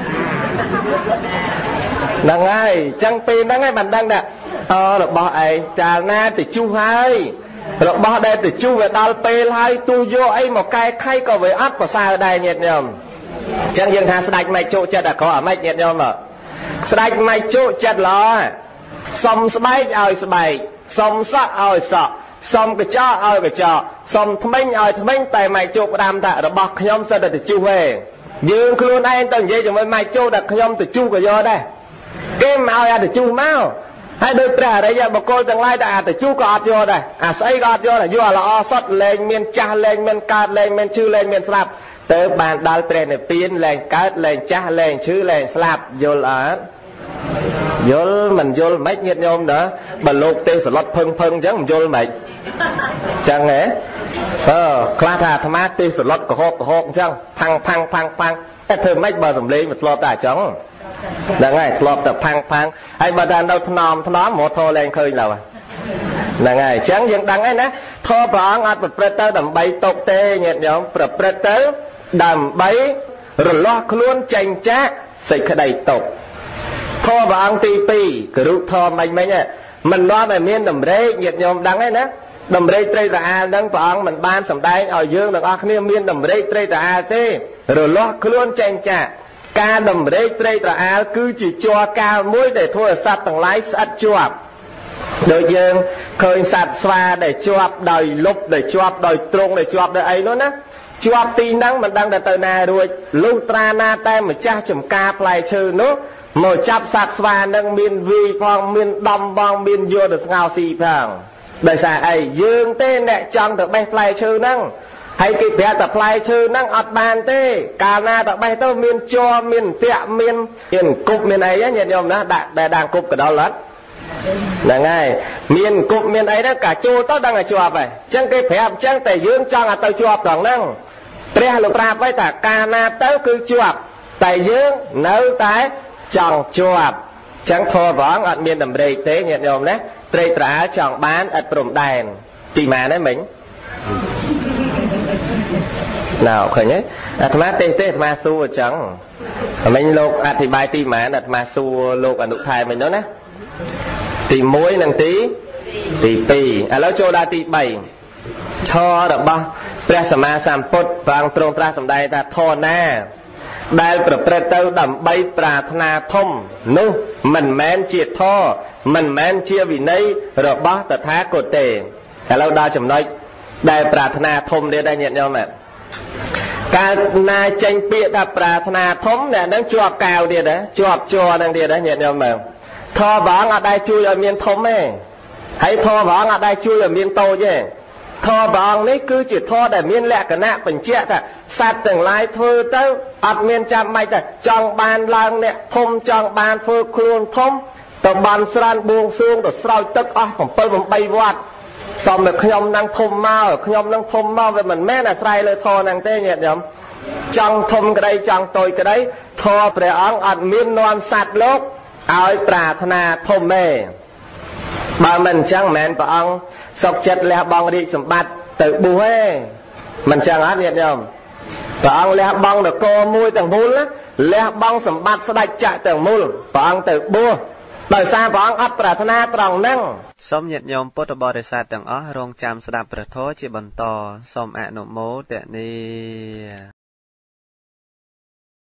A: ហ្នឹងហើយអញ្ចឹងពេលហ្នឹងឯងបានដឹងថាអូរបស់ឯងចាលណាទៅជុះហើយរបស់ដែលទៅជុះវាដល់ពេលហើយទូយកអីមកកែខៃក៏វាអត់ប្រសើរដែរញាតិញោមអញ្ចឹងយើងថាស្ដេចម៉ែចជក់ចិត្តអាក្រក់អាម៉េចញាតិញោមស្ដេចម៉ែចជក់ចិត្តល្អសុំស្បែកឲ្យស្បែកសុំសក់ឲ្យសក់សុំកញ្ចក់ឲ្យកញ្ចក់សុំថ្មិញឲ្យថ្មិញតែម៉ែចជក់ផ្ដាំថារបស់ខ្ញុំសិតតែទៅជុះទេយើងខ្លួនឯងទៅនិយាយជាមួយម៉ែចជក់ថាខ្ញុំទៅជុះក៏យកដែរគេមកឲ្យអាទៅជុះមកហើយដោយព្រះអរិយបុគ្គលទាំងឡាយតែអាទៅជុះក៏អត់យកដែរអាស្អីក៏អត់យកដែរយកអាល្អសុទ្ធលែងមានចាស់លែងមានកើតលែងមានឈឺលែងមានស្លាប់ទៅបានដល់ព្រះនិព្វានលែងកើតលែងចាស់លែងឈឺលែងស្លាប់យល់អត់យល់មិនយល់មិនញាតិញោមណាបើលោកទេសឡុតភឹងភឹងអញ្ចឹងមិនយល់មិនចឹងហ៎អឺខ្លះថាអាត្មាទេសឡុតកុហកកុហកអញ្ចឹងផាំងផាំងផាំងផាំងតែធ្វើម៉េចបើសំលេងមិនធ្លាប់តែអញ្ចឹងហ្នឹងហើយធ្លាប់តែផាំងផាំងហើយបើថានៅថ្នមថ្នមមកធរលែងឃើញឡើយហ្នឹងហើយអញ្ចឹងយើងដឹងហើយណាធម៌ព្រះអង្គអត់ប្រព្រឹត្តទៅដើម្បីຕົកទេញាតិញោមប្រព្រឹត្តទៅដើម្បីរលាស់ខ្លួនចេញចាកសេចក្តីຕົកធម៌ព្រះអង្គទីពីរគរុធម៌មិញមិញមិននាំឲ្យមានតម្រេកញាតិញោមដឹងហើយណាតម្រេកត្រីតាអាលហ្នឹងព្រះអង្គមិនបានសម្ដែងឲ្យយើងទាំងអស់គ្នាមានតម្រេកត្រីតាអាលទេរលាស់ខ្លួនចេញចាកការតម្រេកត្រីតាអាលគឺជាជ័រកាលមួយដែលធ្វើឲ្យសត្វទាំងឡាយស្អិតជាប់ដូចយើងឃើញសត្វស្វាដែលជាប់ដោយលុបដែលជាប់ដោយទ្រង់ដែលជាប់ដោយអីនោះណាជាប់ទីហ្នឹងមិនដឹងតែទៅណារួចលុះត្រាណាតែម្ចាស់ចំការផ្លែឈើនោះមកចាប់សត្វស្វានឹងមានវីផងមានដំបងមានយកទៅស្ងោស៊ីផងដោយសារអីយើងទេអ្នកចង់ទៅបេះផ្លែឈើហ្នឹងហើយគេប្រាប់តែផ្លែឈើហ្នឹងអត់បានទេកាលណាទៅបេះទៅមានជាប់មានតាក់មានមានគប់មានអីញាតិញោមណាដាក់តែដាក់គប់កដុលអត់ហ្នឹងហើយមានគប់មានអីហ្នឹងកាចូលទៅដឹងតែជាប់ហើយអញ្ចឹងគេប្រាប់អញ្ចឹងតែយើងចង់ឲ្យទៅជាប់ត្រង់ហ្នឹងព្រះលោកប្រាប់ឲ្យថាកាលណាទៅគឺជាប់តែយើងនៅតែចង់ជាប់អញ្ចឹងធម៌ព្រះអង្គអត់មានតម្រេកទេញាតិញោមណាត្រេកត្រអាលចង់បានឥតព្រំដែនទីម៉ានហ្នឹងមិញណៅឃើញទេអាត្មាទេទេអាត្មាសួរអញ្ចឹងមិញលោកអធិប្បាយទីម៉ានអាត្មាសួរលោកអនុថែមិញនោះណាទីមួយនិងទីទីពីរឥឡូវចូលដល់ទីបីធម៌របស់ព្រះសម្មាសម្ពុទ្ធព្រះអង្គទ្រង់ត្រាស់សម្ដែងថាធម៌ណាដែលប្រព្រឹត្តទៅដើម្បីប្រាថ្នាធំនោះមិនមែនជាធម៌មិនមែនជាវិន័យរបស់តថាគតទេឥឡូវដល់ចំណុចដែលប្រាថ្នាធំទៀតដែរញាតិញោមកាលណាចេញពាក្យថាប្រាថ្នាធំអ្នកនឹងជាប់កៅទៀតណាជាប់ជាប់នឹងទៀតណាញាតិញោមមើលធម៌ព្រះអង្គអត់ដែលជួយឲ្យមានធំទេហើយធម៌ព្រះអង្គអត់ដែលជួយឲ្យមានតូចទេធម៌ព្រះអង្គនេះគឺជាធម៌ដែលមានលក្ខណៈបញ្ជាក់ថាសត្វទាំងឡាយធ្វើទៅអត់មានចាំបាច់ថាចង់បានឡើងអ្នកធំចង់បានធ្វើខ្លួនធំទៅបានស្រានបួងសួងទៅស្រោចទឹកអស់7 8វត្តសំតែខ្ញុំនឹងធំមកខ្ញុំនឹងធំមកវាមិនមែនអាស្រ័យលើធម៌ហ្នឹងទេញាតិញោមចង់ធំក្តីចង់តូចក្តីធម៌ព្រះអង្គអត់មាននាំសត្វលោកឲ្យប្រាថ្នាធំទេបើមិនអញ្ចឹងមិនមែនព្រះអង្គសុខចិត្តលះបង់រាជសម្បត្តិទៅបួសទេមិនអញ្ចឹងអត់ញាតិញោមព្រះអង្គលះបង់នគរមួយទាំងមូលលះបង់សម្បត្តិស្ដេចចក្រទាំងមូលព្រះអង្គទៅបួសដោយសារព្រះអង្គអត់ប្រាថ្នាត្រង់ហ្នឹង
C: សូមញាតិញោមពុទ្ធបរិស័ទទាំងអស់រងចាំស្ដាប់ព្រះធម៌ជាបន្តសូមអនុមោទនា